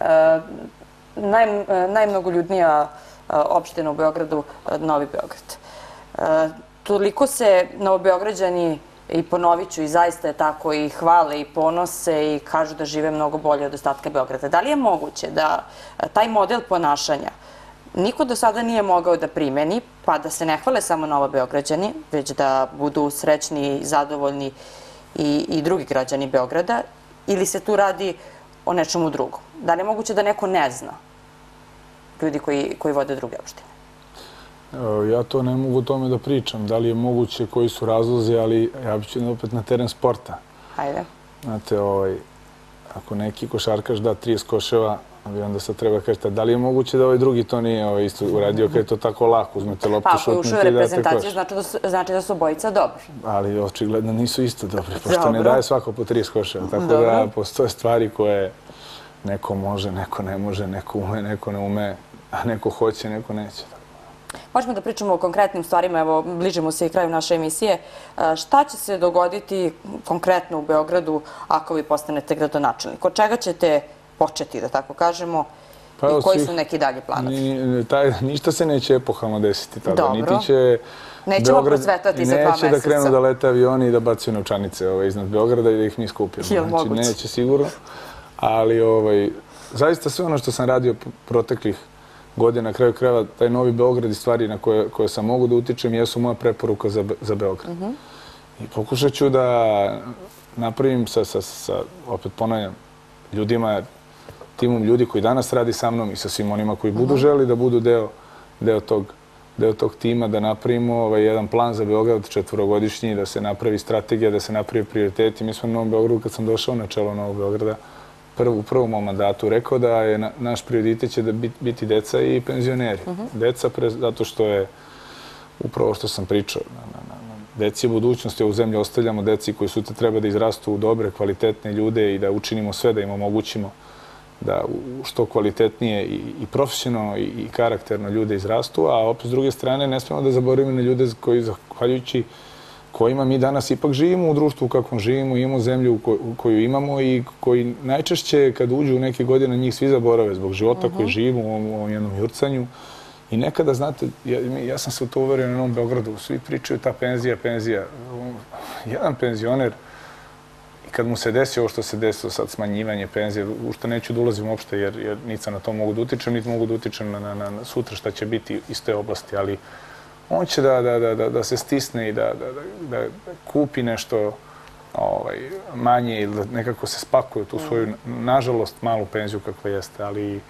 S1: Najmnogoljudnija opština u Beogradu, Novi Beograd. Toliko se Novobeograđani, i ponovit ću, i zaista je tako, i hvale i ponose i kažu da žive mnogo bolje od ostatka Beograda. Da li je moguće da taj model ponašanja niko do sada nije mogao da primeni, pa da se ne hvale samo Novobeograđani, već da budu srećni, zadovoljni i drugi građani Beograda, ili se tu radi o nečemu drugom? Da li je moguće da neko ne zna, ljudi koji vode druge opštine?
S2: Ja to ne mogu o tome da pričam. Da li je moguće, koji su razlozi, ali ja bih ću opet na teren sporta.
S1: Hajde.
S2: Znate, ako neki košarkaš da 30 koševa, ali onda sad treba kažete, da li je moguće da ovaj drugi to nije isto uradio kad je to tako lako, uzmete loptu, šutnete i date koš. Pa ako je ušao u reprezentaciju, znači da su obojica dobri. Ali očigledno nisu isto dobri, pošto ne daje svako po 30 koševa. Tako da postoje stvari koje neko može, neko ne može, neko ume, neko ne ume, a neko hoće, neko neće.
S1: Možemo da pričamo o konkretnim stvarima, evo, bližimo se i kraju naše emisije. Šta će se dogoditi konkretno u Beogradu ako vi postanete gradonačelnik? Od čega ćete početi, da tako kažemo, i koji su neki dalji planovi?
S2: Ništa se neće epohalno desiti tada.
S1: Dobro. Nećemo prosvetati za 2 meseca.
S2: Neće da krenu da lete avioni i da bacaju novčanice iznad Beograda i da ih mi skupimo. Znači, neće sigurno. Ali zaista sve ono što sam radio proteklih godina, na kraju krajeva, taj Novi Beograd i stvari na koje sam mogu da utičem jesu moja preporuka za Beograd. I pokušat ću da napravim opet ponavljam, ljudima, timom ljudi koji danas radi sa mnom i sa svim onima koji budu želi da budu deo tog tima, da napravimo jedan plan za Beograd 4-godišnji, da se napravi strategija, da se napravi prioriteti. Mi smo na Novom Beogradu, kad sam došao na čelo Novog Beograda, u prvom mom mandatu rekao da je naš prioritet će biti deca i penzioneri. Deca zato što je upravo što sam pričao, Deci je budućnost, ovu zemlju ostavljamo deci koji sutra treba da izrastu u dobre, kvalitetne ljude i da učinimo sve da im omogućimo da što kvalitetnije i profesionalno i karakterno ljude izrastu, a opet s druge strane ne smemo da zaboravimo na ljude koji, zahvaljujući kojima mi danas ipak živimo u društvu u kakvom živimo, imamo zemlju koju imamo i koji najčešće kad uđu u neke godine njih svi zaborave zbog života koji živimo u ovom jednom jurcanju. I nekada, znate, ja sam se u to uverio na Novom Beogradu, svi pričaju ta penzija. Jedan penzioner, kad mu se desi ovo što se desilo sad, smanjivanje penzije, u što neću da ulazim uopšte jer niti na to mogu da utičem, niti mogu da utičem na sutra šta će biti iz te oblasti, ali on će da se stisne i da kupi nešto manje ili da nekako se spakuje tu svoju, nažalost, malu penziju kakva jeste, ali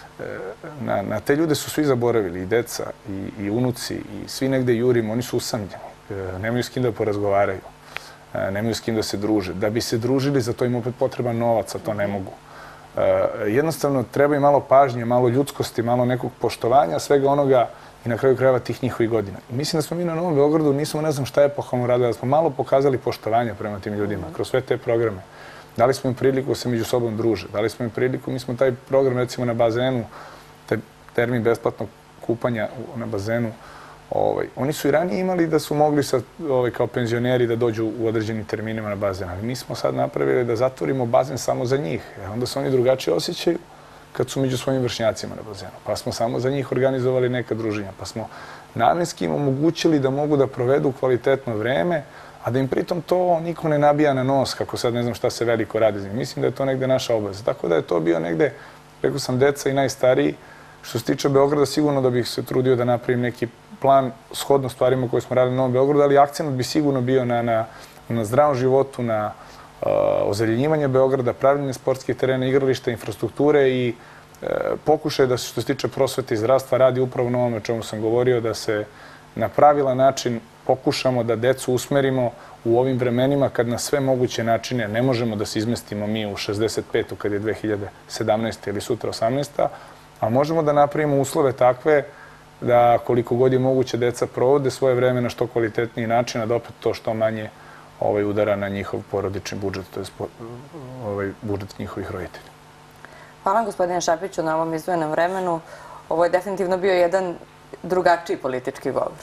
S2: na te ljude su svi zaboravili, i deca, i unuci, i svi negde jurimo, oni su usamljeni, nemaju s kim da porazgovaraju, nemaju s kim da se druže. Da bi se družili, za to im opet potreban novac, a to ne mogu. Jednostavno, treba i malo pažnje, malo ljudskosti, malo nekog poštovanja, svega onoga i na kraju krajeva tih njihovih godina. Mislim da smo mi na Novom Beogradu, nismo ne znam šta je epohalno radili, da smo malo pokazali poštovanja prema tim ljudima, kroz sve te programe. Dali smo im priliku da se među sobom druže, dali smo im priliku, mi smo taj program recimo na bazenu, taj termin besplatnog kupanja na bazenu, oni su i ranije imali da su mogli kao penzioneri da dođu u određenim terminima na bazen, ali mi smo sad napravili da zatvorimo bazen samo za njih. Onda se oni drugačije osjećaju kad su među svojim vršnjacima na bazenu. Pa smo samo za njih organizovali neka druženja, pa smo namenski im omogućili da mogu da provedu kvalitetno vreme, a da im pritom to niko ne nabija na nos, kako sad ne znam šta se veliko radi. Mislim da je to negde naša obaveza. Tako da je to bio negde, rekao sam, deca i najstariji. Što se tiče Beograda, sigurno da bih se trudio da napravim neki plan shodno stvarima koje smo radili na Novom Beogradu, ali akcent bi sigurno bio na zdravom životu, na ozeljenjivanje Beograda, pravljenje sportskih terena, igrališta, infrastrukture i pokušaj da se, što se tiče prosvete i zdravstva, radi upravo na ovome o čemu sam govorio, da se na pravilan način pokušamo da decu usmerimo u ovim vremenima kad na sve moguće načine ne možemo da se izmestimo mi u 65. kad je 2017. ili sutra 18. A možemo da napravimo uslove takve da koliko god je moguće deca provode svoje vreme na što kvalitetniji način, a da opet to što manje udara na njihov porodični budžet, to je budžet njihovih roditelja.
S1: Hvala gospodine Šapiću na ovom izdvojenom vremenu. Ovo je definitivno bio jedan drugačiji politički govor.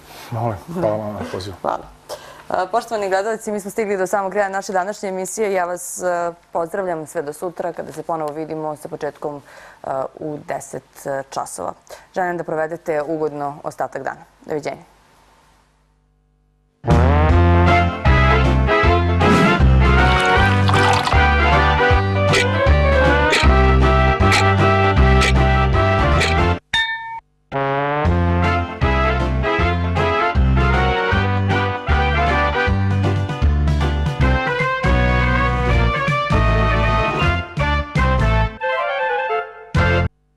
S2: Hvala vam na pozivu.
S1: Hvala. Poštovani gledalci, mi smo stigli do samog kraja naše današnje emisije. Ja vas pozdravljam sve do sutra kada se ponovo vidimo sa početkom u 10 časova. Želim da provedete ugodno ostatak dana. Doviđenja.